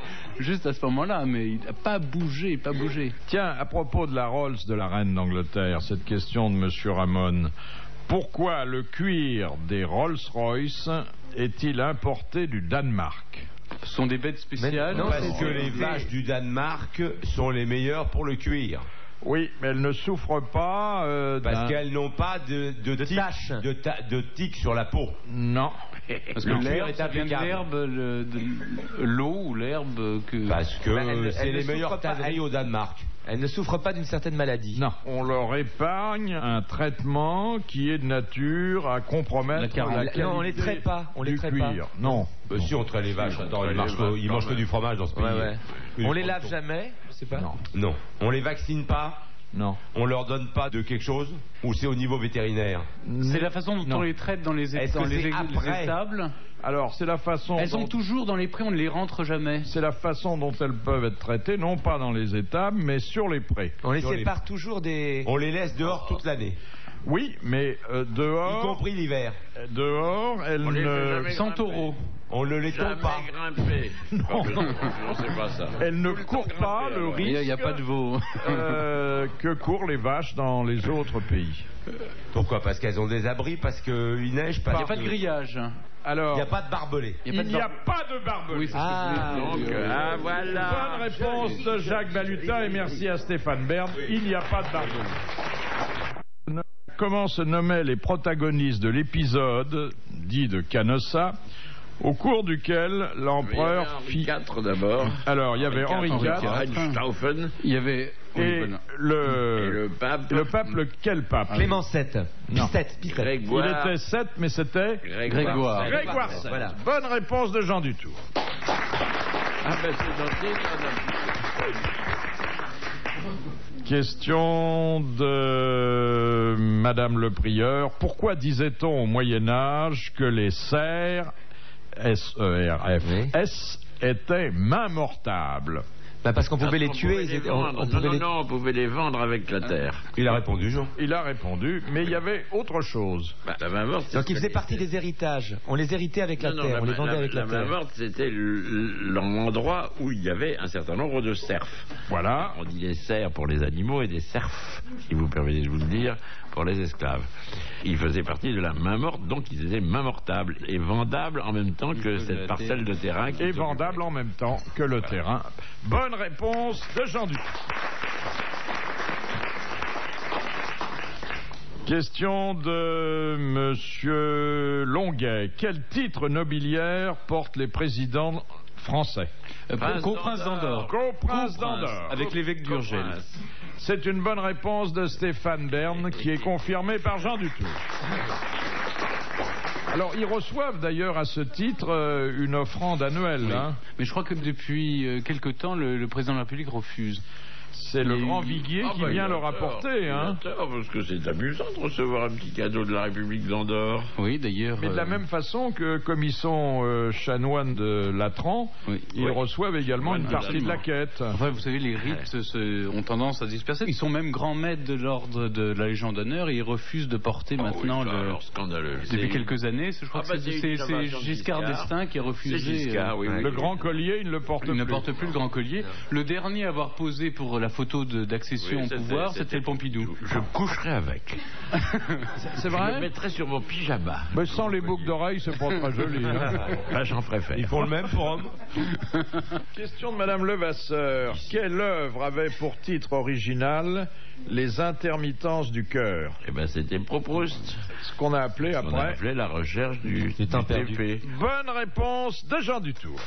Juste à ce moment-là, mais il n'a pas bougé, pas bougé. Tiens, à propos de la Rolls de la reine d'Angleterre, cette question de Monsieur Ramon. Pourquoi le cuir des Rolls-Royce est-il importé du Danemark? Ce sont des bêtes spéciales. Mais non, Parce c'est- que les vaches du Danemark sont les meilleures pour le cuir. Oui, mais elles ne souffrent pas euh, d'un- Parce qu'elles n'ont pas de, de, De tiques, taches. de, ta- de tiques sur la peau. Non. Parce que Le cuir l'herbe, est ça vient de impeccable. l'herbe, le- de l'eau ou l'herbe que... Parce que Bah, elle- euh, c'est elle ne les souffre meilleures pas, tanneries elle- au Danemark. Elle ne souffre pas d'une certaine maladie. Non. On leur épargne un traitement qui est de nature à compromettre La carence. la Non, qualité on les traite pas, on les du traite cuir. pas. Non. Euh, si on traite les vaches, attends, traite ils, les mangent, vaches, ils quand mangent que même. du fromage dans ce pays. Ouais, ouais. Ils On les font lave tout. jamais, je sais pas. Non. Non. On les vaccine pas. Non. On leur donne pas de quelque chose. Ou c'est au niveau vétérinaire. C'est la façon dont Non. on les traite dans les, é- Est-ce dans que les, c'est é- les après étables. Alors, c'est la façon. Elles sont dont- toujours dans les prés, on ne les rentre jamais. C'est la façon dont elles peuvent être traitées, non pas dans les étables, mais sur les prés. On les Sur les- sépare toujours des... On les laisse dehors toute l'année. Oui, mais euh, Y dehors, compris l'hiver. dehors, elles On les fait ne, jamais Sans grimper. taureau. On ne les tombe Jamais pas. grimper. Non, non, c'est pas ça. elles ne courent pas le Il n'y a, il y a risque pas de veau. euh, que courent les vaches dans les autres pays. Pourquoi? Parce qu'elles ont des abris, parce qu'il neige, Il parce n'y a pas de que- grillage. Alors, Il n'y a pas de barbelés. Il y a il pas de n'y a bar- pas de barbelé. Oui, c'est ce que Ah, je voulais Donc, dire. ah voilà. Bonne réponse de Jacques Balutin et merci à Stéphane Bern. Il n'y a pas de barbelé. Comment se nommaient les protagonistes de l'épisode dit de Canossa, au cours duquel Il y avait l'empereur Henri fit... quatre d'abord. Alors, il y avait Henri Henri quatre quatre. Reichstaufen Il y avait... oui, et voilà. le... et le pape. le pape, lequel pape Clément sept. Non. Pistette, Pistette. Il Grégoire. était sept, mais c'était Grégoire. Grégoire sept. Voilà. Bonne réponse de Jean Dutour. Ah ben c'est gentil. Question de Madame le Prieur. Pourquoi disait-on au Moyen-Âge que les cerfs, S E R F S, étaient main mortables? Bah parce qu'on pouvait les On tuer. pouvait ils les étaient- on- vendre. on Non, pouvait non, les- non, on pouvait les vendre avec la terre. Il a répondu, Jean. Il a répondu, mais il y avait autre chose. Bah, la main morte. Donc ils faisaient c'était- partie des héritages. On les héritait avec la Non, non, terre, on les main- vendait avec la, main terre. morte, c'était l- l'endroit où il y avait un certain nombre de cerfs. Voilà. On dit des cerfs pour les animaux et des cerfs, si vous permettez de vous le dire, pour les esclaves. Ils faisaient partie de la main morte, donc ils étaient main mortables et vendables en même temps que que cette la parcelle de terrain. qui Et s'occupait. vendable en même temps que le terrain. Bonne réponse de Jean Dutour. Question de Monsieur Longuet. Quel titre nobiliaire portent les présidents français? Euh, Prince Co-prince d'Andorre. Co-prince Co-prince, d'Andorre. avec l'évêque d'Urgel. Co-prince. C'est une bonne réponse de Stéphane Bern qui est confirmée par Jean Dutour. Alors, ils reçoivent d'ailleurs à ce titre euh, une offrande annuelle. Oui. Hein. Mais je crois que depuis euh, quelque temps, le, le président de la République refuse. C'est le grand Viguier Ah qui bah, vient il a le tort, rapporter. il a Hein. tort, parce que c'est amusant de recevoir un petit cadeau de la République d'Andorre. Oui, d'ailleurs. Mais de la euh, même façon que, comme ils sont euh, chanoines de Latran, Oui. ils Oui. reçoivent également Ouais, une partie de la absolument. quête. Enfin, vous savez, les rites se- ont tendance à se disperser. Ils sont même grands maîtres de l'ordre de la Légion d'honneur et ils refusent de porter Oh maintenant oui, ça, le. alors, scandaleux. Depuis C'est- quelques années, je crois Ah que bah, c'est- c'est c'est une c'est innovation de Giscard Giscard. d'Estaing qui a refusé. C'est Giscard, euh, oui, oui. Le grand collier, il ne le porte Il plus. ne porte plus le grand collier. Le dernier à avoir posé pour la photo de- d'accession Oui, au c'était- pouvoir, c'était- c'était le Pompidou. Je coucherai avec. C'est Je le vrai? mettrai sur mon pyjama. Mais sans les boucles d'oreilles, c'est pas très joli. Hein. Là, j'en préfère. Ils font le même pour hommes. Question de Madame Levasseur. Quelle œuvre avait pour titre original Les intermittences du cœur? Eh ben, c'était Proproust. Ce qu'on a appelé On a après. appelé la recherche du, Du temps perdu. T P. Bonne réponse de Jean Dutour.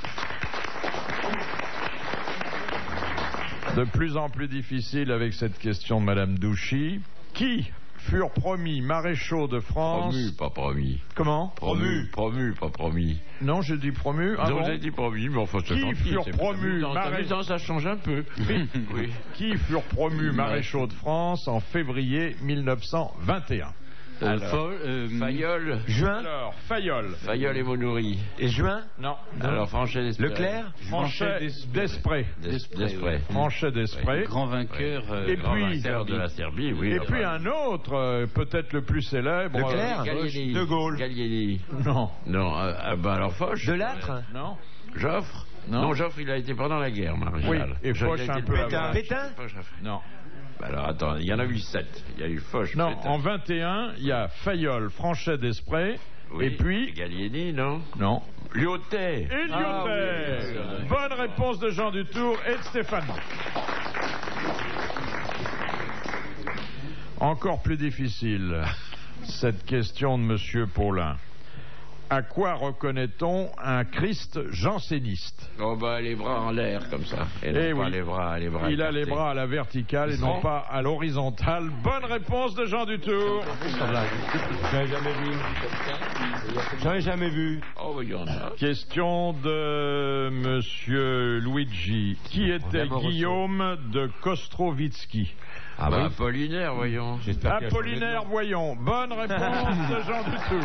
De plus en plus difficile avec cette question de Madame Douchy. Qui furent promis maréchaux de France? Promu, pas promis. Comment? Promu, promu, pas promis. Non, j'ai dit promu. Ah Donc, bon? j'ai dit promis, mais enfin, c'est Qui gentil, furent c'est promus amusant. maré- Amusant, ça change un peu. Oui. Qui furent promus maréchaux de France en février mille neuf cent vingt et un? Euh, Alors, Fol- euh, Fayolle. Juin Alors, Fayolle. Fayolle et Monoury. et Juin. Non. Alors, Franchet d'Esprey. Leclerc. Franchet d'Esprey. Des- D'Esprey. Franchet d'Esprey. grand vainqueur. euh, Et Grand puis- vainqueur de la Serbie, oui. Et enfin. puis un autre, euh, peut-être le plus célèbre. Leclerc. Gallieni. De Gaulle. Gallieni. euh, non. Non, euh, ah ben alors Foch. Delattre. Non. Joffre. Non. Non, Joffre, il a été pendant la guerre, maréchal. Oui, et Je- Foch il a un été peu le avant. Pétain. Foch a fait. Non. Bah alors attends, il y en a eu sept. Il y a eu Foch. Non, Pétain. en vingt et un, il y a Fayolle, Franchet d'Esprey, Oui, et puis... Gallieni, non. Non. Lyotet. Et Lyotet. Ah oui. Bonne réponse de Jean Dutour et de Stéphane. Encore plus difficile, cette question de Monsieur Paulin. À quoi reconnaît-on un Christ janséniste? Oh bah les bras en l'air comme ça. Et Eh non pas oui. les bras, les bras. Il a les écartés. bras à la verticale et non Non. pas à l'horizontale. Bonne réponse de Jean Dutour. J'en ai jamais vu. J'en ai jamais vu. Oh bah il y en a. Question de Monsieur Luigi. Qui était Amoroso. Guillaume de Kostrovitsky? Ah bah Apollinaire, voyons. J'espère qu'il a changé de Apollinaire, nom. voyons. Bonne réponse de Jean Dutour.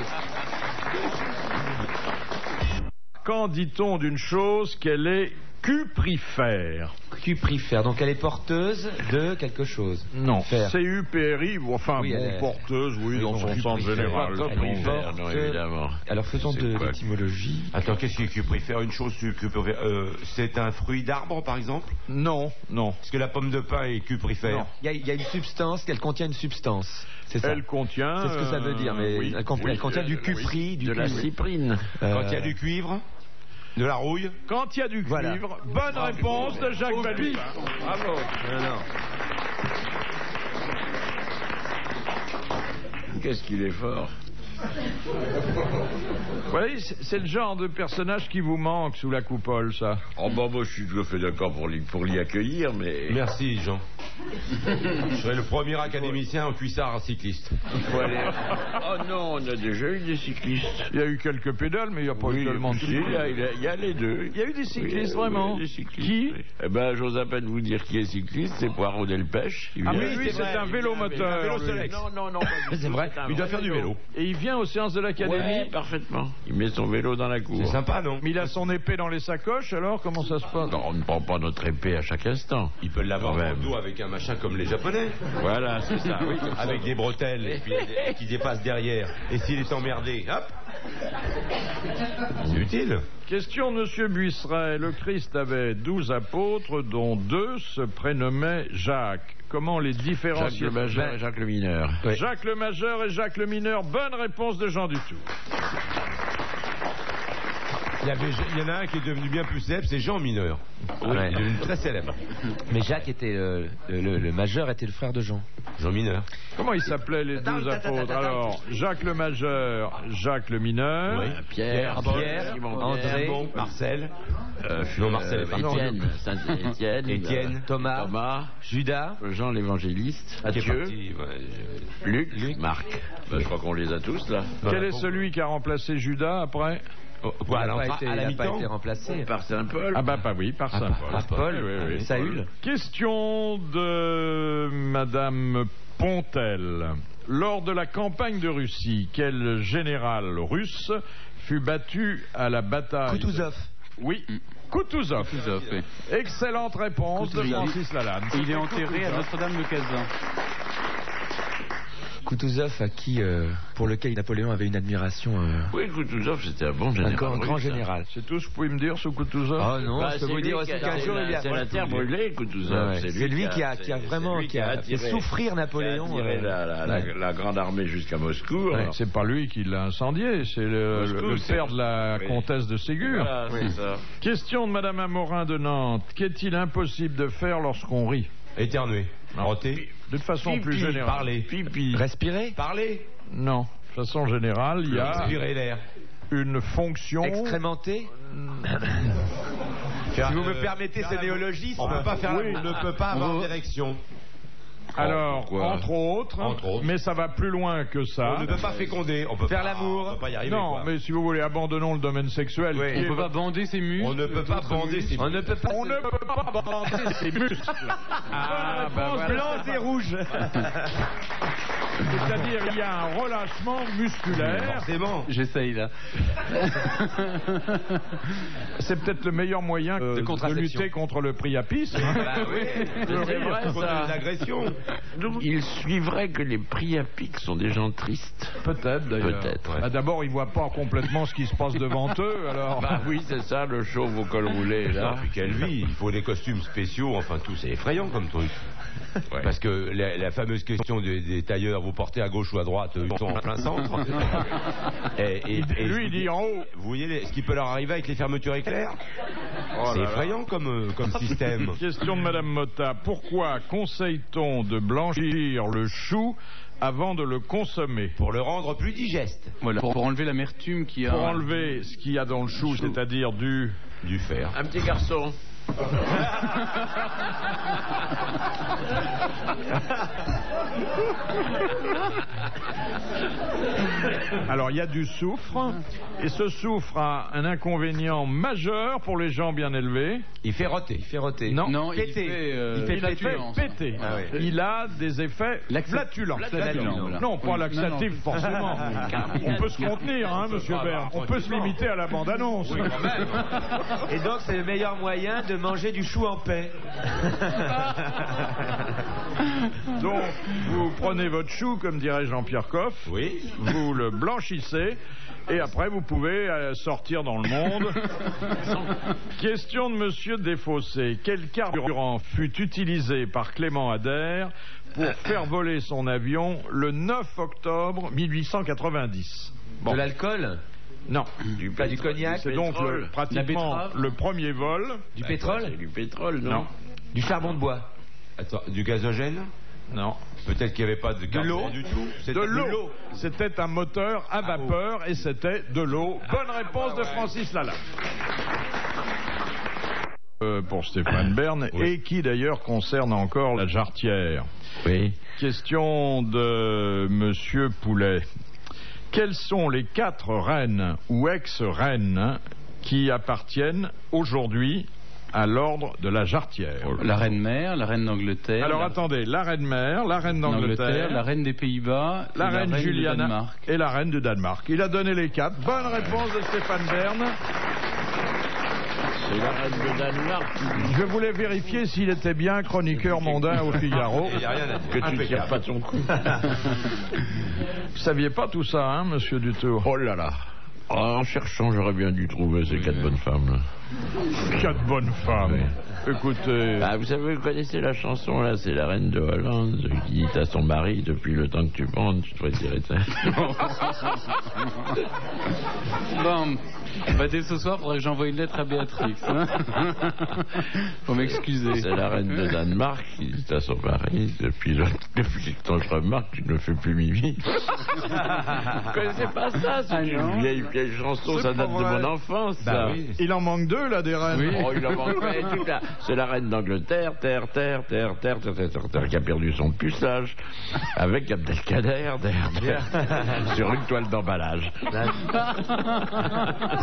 Quand dit-on d'une chose qu'elle est cuprifère? Cuprifère. Donc elle est porteuse de quelque chose. Non. Fer. C U P R I, enfin Oui, bon, elle est- porteuse, oui, Oui, dans bon, son sens cuprifère. général. Pas Elle est coprifère, forte. non évidemment. Alors faisons C'est de quoi l'étymologie. Attends, qu'est-ce que tu préfères une chose tu préfères, euh, c'est un fruit d'arbre, par exemple? Non, non. Est-ce que la pomme de pin est cuprifère? Non. Il y, a- il y a une substance, elle contient une substance. C'est ça. Elle contient. C'est ce que ça veut dire, mais euh, oui. elle, con- Oui, elle contient euh, du oui. cupri, du De la cupri. cyprine. Euh, Quand il y a du cuivre? De la rouille? Quand il y a du Voilà. cuivre, bonne réponse de Jacques Balutin. Bravo. Qu'est-ce qu'il est fort. Vous voyez, c'est c'est le genre de personnage qui vous manque sous la coupole, ça. Oh bah moi je suis tout à fait d'accord pour l'y, pour l'y accueillir, mais... Merci, Jean. Je serai le premier académicien en cuissard cycliste. Faut aller- Oh non, on a déjà eu des cyclistes. Il y a eu quelques pédales, mais il n'y a pas eu tellement de si, il y, a, il y a- il y a les deux. Il y a eu des cyclistes, Oui, vraiment. oui, des cyclistes, Qui oui. Eh ben, j'ose à peine vous dire qui est cycliste, c'est Poirot Delpech. Il Ah, vient- mais lui, c'est un vélomoteur. vélo lui. Solex. Non, non, non. pas du C'est tout, vrai, un Il doit vrai faire du vélo. Et il vient aux séances de l'académie. Ouais, parfaitement. Il met son vélo dans la cour. C'est sympa, non? Mais il a son épée dans les sacoches, alors comment ça se passe? Non, on ne prend pas notre épée à chaque instant. Il peut l'avoir Quand dans même. le dos avec un machin comme les Japonais. Voilà, c'est ça. Oui, comme ça. Avec des bretelles et puis et qui dépassent derrière. Et s'il est emmerdé, hop. C'est utile. Question de Monsieur Buisseret. Le Christ avait douze apôtres, dont deux se prénommaient Jacques. Comment les Jacques différencier? le Majeur et Jacques le Mineur. Oui. Jacques le Majeur et Jacques le Mineur. Bonne réponse de Jean Dutour. Il y, avait- il y en a un qui est devenu bien plus célèbre, c'est Jean Mineur. Ouais. Il est devenu très célèbre. Mais Jacques était euh, le, le- le majeur était le frère de Jean. Jean Mineur. Comment ils s'appelaient les douze apôtres? Alors, Jacques le Majeur, Jacques le Mineur. Oui. Pierre, Pierre, Simon André, Pierre, Marcel. euh, Non, Marcel est pas- Étienne, Saint-Étienne, Étienne, Thomas, Thomas, Judas. Jean l'évangéliste, qui est Matthieu, parti, ouais, je- Luc, Marc. Ben, je crois qu'on les a tous là. Quel est celui qui a remplacé Judas après? Oh, Il quoi, à n'a pas, l'entra- été- à il la a pas mi-temps été remplacé. Par Saint-Paul. Ah bah, bah oui, par Ah, Saint-Paul. par Paul, Oui, oui, oui. Saül. Question de Madame Pontel. Lors de la campagne de Russie, quel général russe fut battu à la bataille Kutuzov. Oui, Kutuzov. Kutuzov, oui. Excellente réponse de Kutuzov. Francis Lalanne. Et il est C'était enterré à Kutuzov. Notre-Dame-de-Kazan. Kutuzov, à qui, euh, pour lequel Napoléon avait une admiration. Euh, Oui, Kutuzov, c'était un bon un général. grand, grand russe, hein. général. C'est tout ce que vous pouvez me dire sur Kutuzov? Oh non, Bah, je peux c'est vous lui dire qui aussi a- qu'un c'est jour la- il y a. C'est la terre brûlée, Kutuzov. Ouais, c'est lui qui a, qui a c'est- vraiment c'est lui qui a fait attiré- souffrir Napoléon. qui a attiré euh, la, la, la, ouais. la grande armée jusqu'à Moscou. Ouais, alors. c'est pas lui qui l'a incendié, c'est le, Moscou, le- le c'est- père de la oui. comtesse de Ségur. Voilà, c'est ça. Question de Madame Amorin de Nantes. Qu'est-il impossible de faire lorsqu'on rit? Éternuer. Roter. De façon Pipi, plus générale. Parler. Pipi. Respirer. Parler. Non. De façon générale, il y a Respirer l'air. une fonction. Excrémenter. Faire Si vous le- me permettez faire ces la- néologismes. On peut pas faire. Oui. On ne peut pas avoir On une va- direction. Alors, Pourquoi entre autres, Entre autres. mais ça va plus loin que ça. On ne peut pas féconder. On peut Faire pas- l'amour. On peut pas y arriver. Non, quoi. mais si vous voulez, abandonnons le domaine sexuel. Oui. qui On est peut pas votre- bander ses muscles. On ne peut pas d'autres bander muscles. ses On ne peut pas. On ne peut pas bander ses muscles. Ah, bah voilà. Blancs et rouges. C'est-à-dire, il y a un relâchement musculaire. Forcément. J'essaye là. C'est peut-être le meilleur moyen euh, De de, contraception. lutter contre le priapisme. Bah oui. C'est vrai, Contre ça. l'agression. Il suivrait que les priapiques sont des gens tristes. Peut-être d'ailleurs. Peut-être, ouais. Ah, D'abord, ils voient pas complètement ce qui se passe devant eux, alors. Bah oui, c'est ça, le chauve au col roulé, là. Non, puis quelle vie. Il faut des costumes spéciaux. Enfin, tout, c'est effrayant comme truc. Ouais. Parce que la, la fameuse question des, des tailleurs, vous portez à gauche ou à droite, ils sont en plein centre. et, et- et- Lui, il dit en haut. Vous voyez les- ce qui peut leur arriver avec les fermetures éclairs. Oh C'est là là. effrayant comme, euh, comme système. Question de Madame Motta. Pourquoi conseille-t-on de blanchir le chou avant de le consommer? Pour le rendre plus digeste. Voilà. Pour, pour enlever l'amertume qui a. Pour enlever ce qu'il y a dans le chou, c'est-à-dire du... Du fer. Un petit garçon. Alors, il y a du soufre, et ce soufre a un inconvénient majeur pour les gens bien élevés. Il fait roter. Il fait roter. Non. Non, il Péter. fait, euh, Il fait Il les fait flatulence. péter. Ah oui. Il a des effets Laxa- flatulents. Flatulents, voilà. Non, pas Oui. laxatif, Non, non. forcément. On peut se contenir, hein, monsieur Bert. On peut se limiter à la bande-annonce. Et donc c'est le meilleur moyen de manger du chou en paix. Donc, vous prenez votre chou, comme dirait Jean-Pierre Coff, Oui. vous le blanchissez, et après vous pouvez euh, sortir dans le monde. Question de Monsieur Desfossés. Quel carburant fut utilisé par Clément Ader pour faire voler son avion le neuf octobre mille huit cent quatre-vingt-dix? Bon, De l'alcool. non. Du Pas du cognac. C'est donc le- La pratiquement betterave. le premier vol. Du Bah, pétrole. c'est du pétrole, non? Non. Du charbon de bois. Attends, du gazogène. Non. Peut-être qu'il n'y avait pas de carburant l'eau. du tout. De C'était l'eau. C'était un moteur à vapeur et c'était de l'eau. Bonne réponse de Francis Lalanne. Euh, pour Stéphane Bern, Oui. et qui d'ailleurs concerne encore la jarretière. Oui. Question de Monsieur Poulet. Quelles sont les quatre reines ou ex-reines qui appartiennent aujourd'hui à l'ordre de la jarretière? La reine mère, la reine d'Angleterre. Alors la... attendez, la reine mère, la reine d'Angleterre, la reine des Pays-Bas, la et reine de Juliana Danemark. et la reine de Danemark. Il a donné les quatre. Bonne réponse de Stéphane Bern. C'est la reine de Danemark Je voulais vérifier s'il était bien chroniqueur mondain au Figaro. Il n'y a rien à dire. que tu Impeccable. tires pas ton coup. Vous saviez pas tout ça, hein, monsieur Dutour? Oh là là. Oh, en cherchant, j'aurais bien dû trouver ces quatre bonnes femmes là. Quatre bonnes femmes. Écoutez, Bah, vous savez, vous connaissez la chanson là, c'est la reine de Hollande qui dit à son mari depuis le temps que tu bandes, tu devrais tirer ça. Bon, bah, dès ce soir, il faudrait que j'envoie une lettre à Béatrix. Hein. Faut m'excuser. C'est la reine de Danemark qui dit à son mari depuis le depuis le temps que je remarque, tu ne fais plus mimi. Vous connaissez pas ça? C'est Ah une non. vieille vieille chanson, C'est ça pas date de vrai. mon enfance. Bah ça. oui. il en manque deux, là, des reines. Oui. Oh, il en manque pas, et toute la- C'est la reine d'Angleterre, terre, terre, terre, terre, terre, terre, terre, terre, qui a perdu son pucelage avec Abdelkader, terre, terre, sur une toile d'emballage.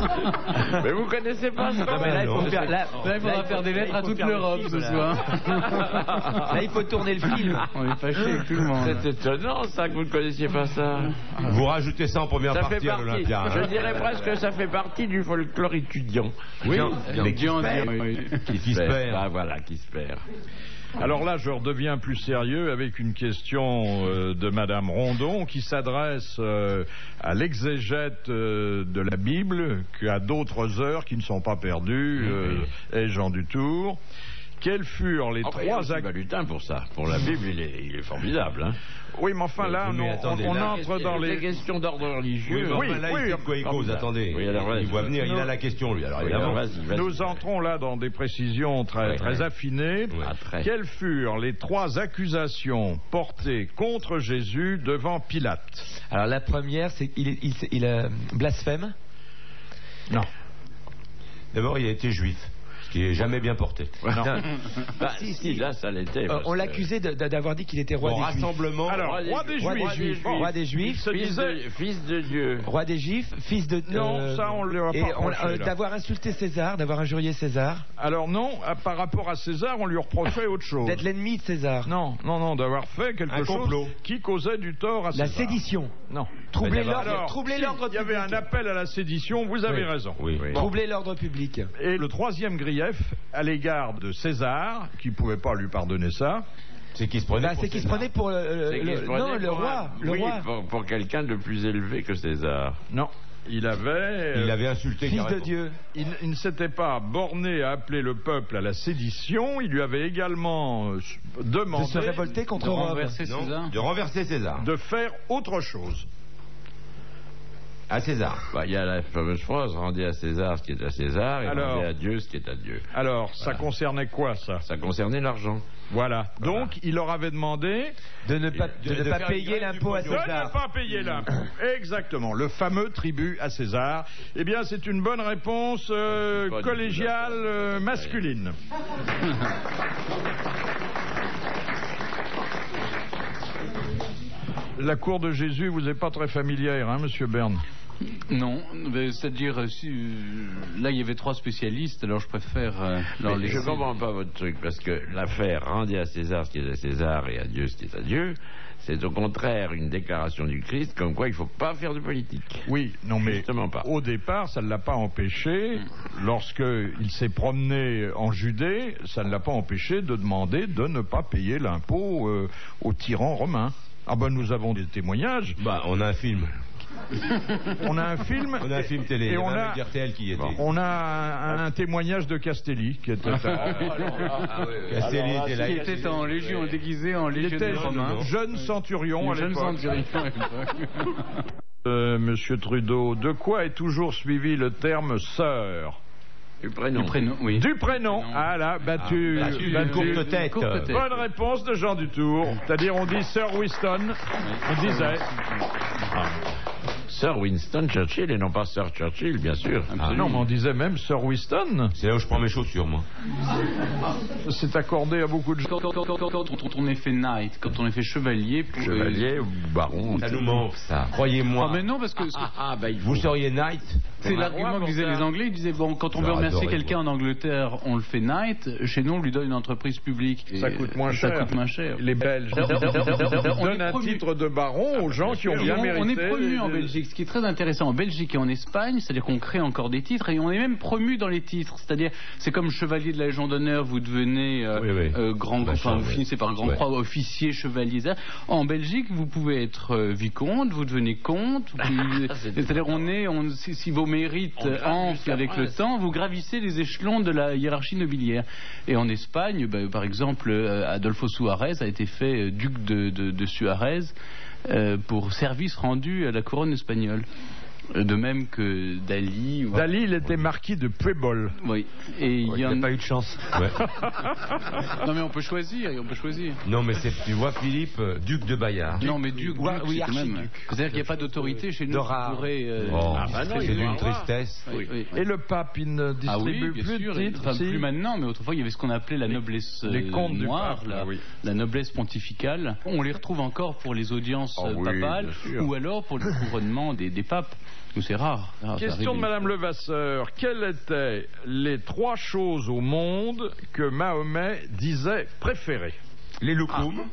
Mais vous connaissez pas ça? Non, mais là, il faut faire, là, Là, il faudra faire des lettres à toute l'Europe ce soir. Là, il faut tourner le film. On est fâchés avec tout le monde. C'est étonnant ça que vous ne connaissiez pas ça. Vous rajoutez ça en première Ça partie fait à partie, l'Olympia. je hein. dirais presque que ça fait partie du folklore étudiant. Oui, Les gens disent... qui, qui se perd. Ah voilà, qui se perd. Alors là, je redeviens plus sérieux avec une question euh, de Madame Rondon qui s'adresse euh, à l'exégète euh, de la Bible, qu'à d'autres heures qui ne sont pas perdues, euh, et Jean Dutour. Quels furent les Oh, bah, il y a trois aussi actes... Balutin pour ça. Pour la Bible, il est, il est formidable. Hein. Oui, mais enfin là, Mais on, attendez, on, on là, entre dans les les... questions d'ordre religieux. Oui, Oui, enfin, là, oui. il sait de quoi il cause, attendez. Oui, alors, il vas-y. voit venir, il Non. a la question, lui. Alors, Oui, évidemment. alors, vas-y, vas-y. Nous entrons là dans des précisions très, Oui, très oui. affinées. Oui. Après. Quelles furent les trois accusations portées contre Jésus devant Pilate? Alors la première, c'est qu'il est- il, il, euh, blasphème. Non. D'abord, il a été juif, ce qui est jamais bien porté. Non. Bah, si, si, là, ça l'était. Euh, parce on que- l'accusait de- de- d'avoir dit qu'il était roi Au des Juifs. rassemblement. Alors, Roi des roi des Juifs. Roi des Juifs. Juifs. Bon. Roi des Juifs. Il se Fils disait... de, fils de Dieu. Roi des Juifs, fils de... Non, ça, on lui a pas et on- reproché, là. d'avoir insulté César, d'avoir injurié César, Alors non, à- par rapport à César, on lui reprochait autre chose. d'être l'ennemi de César. Non, non, non, d'avoir fait quelque Un chose complot. qui causait du tort à La César. sédition. Non. Troubler Mais d'abord- l'ordre, Alors, troubler si, l'ordre il y avait public. un appel à la sédition, vous avez Oui. raison. Oui. Bon. Troubler l'ordre public. Et le troisième grief à l'égard de César, qui ne pouvait pas lui pardonner ça, C'est qu'il se prenait Bah, pour c'est qu'il se César. prenait pour le, C'est qu'il le- se prenait non, le pour roi, un- le oui, roi. pour, pour quelqu'un de plus élevé que César. non, il avait... Il avait insulté Fils de carrément. Dieu. Il, il ne s'était pas borné à appeler le peuple à la sédition, il lui avait également euh, De demandé se révolter contre De Rome. renverser Non, César. de renverser César. de faire autre chose. À César. Bah, il y a la fameuse phrase, rendez à César ce qui est à César et Alors. rendez à Dieu ce qui est à Dieu. Alors, ça concernait quoi, ça? Ça concernait l'argent. Voilà. Donc, il leur avait demandé De ne pas, de de- ne de pas faire payer une grève l'impôt à du de César. ne pas payer l'impôt. Exactement, le fameux tribut à César. Eh bien, c'est une bonne réponse euh, Pas du tout collégiale d'accord. euh, masculine. La cour de Jésus vous est pas très familière, hein, Monsieur Berne? Non, mais c'est-à-dire, euh, si, euh, là il y avait trois spécialistes, alors je préfère euh, leur Mais je laisser. comprends pas votre truc, parce que l'affaire rendez à César ce qui est à César et à Dieu ce qui est à Dieu, c'est au contraire une déclaration du Christ comme quoi il faut pas faire de politique. Oui, non mais Justement pas. au départ, ça ne l'a pas empêché, lorsqu'il s'est promené en Judée, ça ne l'a pas empêché de demander de ne pas payer l'impôt euh, aux tyrans romains. Ah ben nous avons des témoignages, Bah, on a un film. on a un film, On a un film télé. et Il y on avait un a, mec d'R T L qui y était. on a un, un témoignage de Castelli qui était, Castelli était là. Qui était en légion, déguisé en il était légionnaire romain. jeune centurion à Jeune l'époque. centurion à l'époque. Euh, Monsieur Trudeau, de quoi est toujours suivi le terme sœur? Du prénom. Du prénom, oui. Du prénom. Ah là, battu. Ah, battu, battu. une courte tête. Courte tête. Bonne réponse de Jean Dutour. C'est-à-dire, on dit Sir Winston. On disait. Sir Winston Churchill et non pas Sir Churchill, bien sûr. Ah non, mais on disait même Sir Winston. C'est là où je prends mes chaussures, moi. C'est accordé à beaucoup de gens. Quand, quand- quand- quand- quand- quand on est fait knight, quand on est fait chevalier, pour- Chevalier ou baron. Ça nous manque, ça. Croyez-moi. Ah, mais non, parce que Ah, ah, bah, il faut. Vous seriez knight. c'est un l'argument roi que pour disaient ça. les Anglais. Ils disaient, bon, quand on veut J'aurais remercier adoré, quelqu'un en Angleterre, on le fait knight. Chez nous, on lui donne une entreprise publique. Ça Et coûte moins ça cher. coûte moins cher. Les Belges On est donnent un promu. titre de baron aux gens qui ont Et bien on, on mérité. est promu en Belgique, ce qui est très intéressant en Belgique et en Espagne, c'est-à-dire qu'on crée encore des titres et on est même promu dans les titres, c'est-à-dire c'est comme chevalier de la Légion d'honneur, vous devenez euh, Oui, oui. euh, grand, Bah, enfin ça, vous oui. finissez par grand Ouais. croix, officier, chevalier. ça. En Belgique, vous pouvez être euh, vicomte, vous devenez comte, vous- C'est c'est-à-dire on est, on, si, si vos mérites On gravit enflent jusqu'à avec le Prince. temps, vous gravissez les échelons de la hiérarchie nobiliaire. Et en Espagne, bah, par exemple, euh, Adolfo Suarez a été fait euh, duc de, de, de Suarez euh, pour service rendu à la couronne espagnole. Euh, De même que Dali. ou- Dali, il était marquis de Puebol. Oui. Et il y Il en n'a pas eu de chance. Ouais. Non mais on peut choisir, on peut choisir. Non, mais c'est, tu vois, Philippe, euh, duc de Bayard. Non mais duc, Oui, duc, oui, c'est quand même. archiduc. C'est-à-dire qu'il n'y a pas d'autorité chez nous. De qui rare. pourrait, euh, Oh, Ah, bah non, c'est il d'une doit avoir. tristesse. oui, oui. Et le pape, il ne Ah oui, distribue bien plus sûr. de et- titres. enfin, si. plus maintenant, mais autrefois il y avait ce qu'on appelait la noblesse les euh, comtes du noire, pape, la, ah oui. la noblesse pontificale. On les retrouve encore pour les audiences Ah euh, oui, papales bien sûr. ou alors pour le couronnement des, des papes. Nous, c'est rare. rare ça Question arrive de une Madame fois. Levasseur. Quelles étaient les trois choses au monde que Mahomet disait préférer? Les loukoums.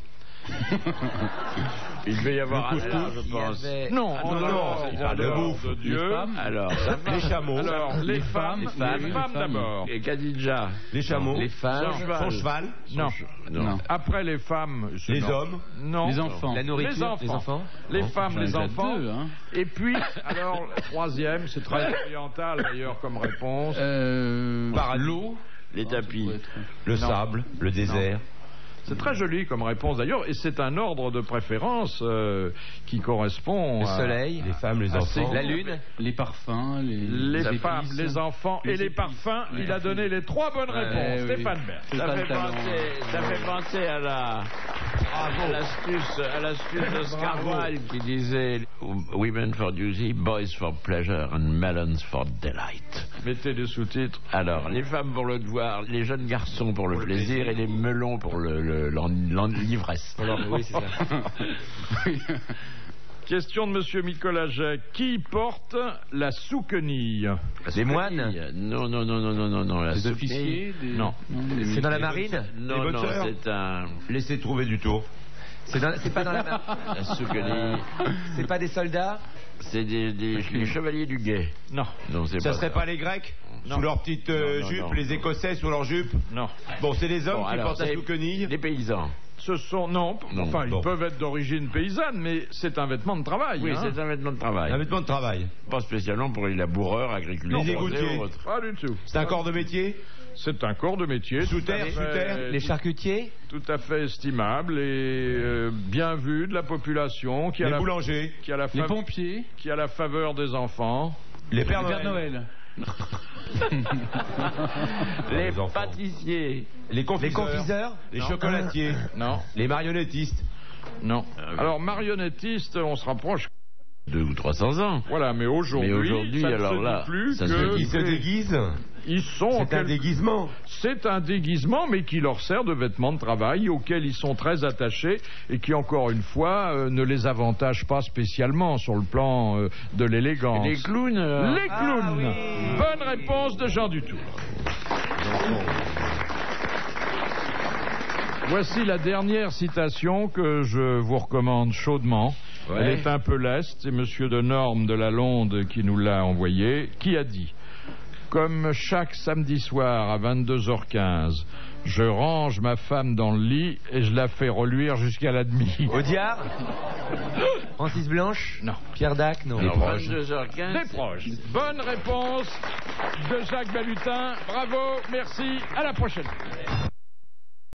Il devait y avoir un couscous. hasard, je pense. Non, Ah, en non, non, dehors, il en parle de dehors bouffe. de Dieu. Les femmes. Alors, Les chameaux. Alors, les, Les femmes, femmes, les les femmes, femmes, d'abord. et Khadija. Les chameaux. Les femmes, Son Son cheval. Non. Non. Non. Après les femmes, c'est Les non. hommes. Non. Les enfants. la nourriture, Les enfants. les enfants. Les femmes, J'en ai les déjà enfants. deux, hein. Et puis, alors, le troisième, c'est très oriental d'ailleurs comme réponse. Euh, Paradis. L'eau. Les tapis. Ça pourrait être- Le Non. sable. Le désert. C'est très joli comme réponse d'ailleurs, et c'est un ordre de préférence euh, qui correspond Le à soleil, Les femmes, les Ah, enfants. c'est- la lune. Les parfums, les, les épices. femmes, les enfants et Les les épices. parfums. Les Il a parfums. donné les trois bonnes Ouais, réponses. oui. Stéphane Bern. C'est Ça pas fait, le talent. penser, ça fait penser à la à l'astuce à l'astuce d'Oscar Wilde qui disait Women for duty, boys for pleasure and melons for delight. Mettez des sous-titres. Alors, les femmes pour le devoir, les jeunes garçons pour le plaisir et les melons pour le, le- l'en- l'en- l'ivresse. Oui, c'est ça. Question de Monsieur Micolaget. Qui porte la souquenille? Les moines. Non, non, non, non, non, non, non. La Des souquenille- officiers. Des... Non. des C'est dans la militaires. marine. Non, Les non, boxeurs. c'est un. Laissez trouver du tour. C'est dans- c'est pas dans la marine. La souquenille. C'est pas des soldats. C'est des, des, les chevaliers du guet. Non. Non, c'est Ça pas serait ça. pas les Grecs Non. sous leur petite euh, Non, non, jupe, non. les Écossais sous leur jupe. Non. Bon, c'est les hommes Bon, qui alors, portent la c'est souquenille. Les paysans. Ce sont non. Non, enfin, bon. ils peuvent être d'origine paysanne, mais c'est un vêtement de travail. Oui, hein. c'est un vêtement de travail. Un vêtement de travail. Pas spécialement pour les laboureurs, agriculteurs Les et égoutiers. autres. Pas du tout. C'est un corps de métier. C'est un corps de métier. Sous tout à terre, fait- sous terre. Les charcutiers. Tout à fait estimable et euh, bien vu de la population qui a, Les la, boulangers. qui, a la Les fa- pompiers. qui a la faveur des enfants. Les Le Pères Père Noël. Noël. Les les enfants. pâtissiers. Les confiseurs. Les confiseurs. Les Non. chocolatiers. Non, Les marionnettistes. non. Ah oui. Alors marionnettiste, on se rapproche. Deux ou trois cents ans. Voilà, mais aujourd'hui, Mais aujourd'hui, ça ne alors se dit là, plus ça se que Ils se déguisent. ils sont en C'est un quelque- déguisement. C'est un déguisement, mais qui leur sert de vêtements de travail, auxquels ils sont très attachés et qui, encore une fois, euh, ne les avantage pas spécialement sur le plan euh, de l'élégance. Les clowns. euh, Les clowns. Bonne réponse de Jean Dutour. Voici la dernière citation que je vous recommande chaudement. Ouais. Elle est un peu leste, c'est Monsieur de Norme de la Londe qui nous l'a envoyée, qui a dit « Comme chaque samedi soir à vingt-deux heures quinze, je range ma femme dans le lit et je la fais reluire jusqu'à la demi. » Audiard. Francis Blanche. Non. Pierre Dac. Non. Alors, vingt-deux heures quinze. Des proches. Bonne réponse de Jacques Balutin. Bravo, merci, à la prochaine.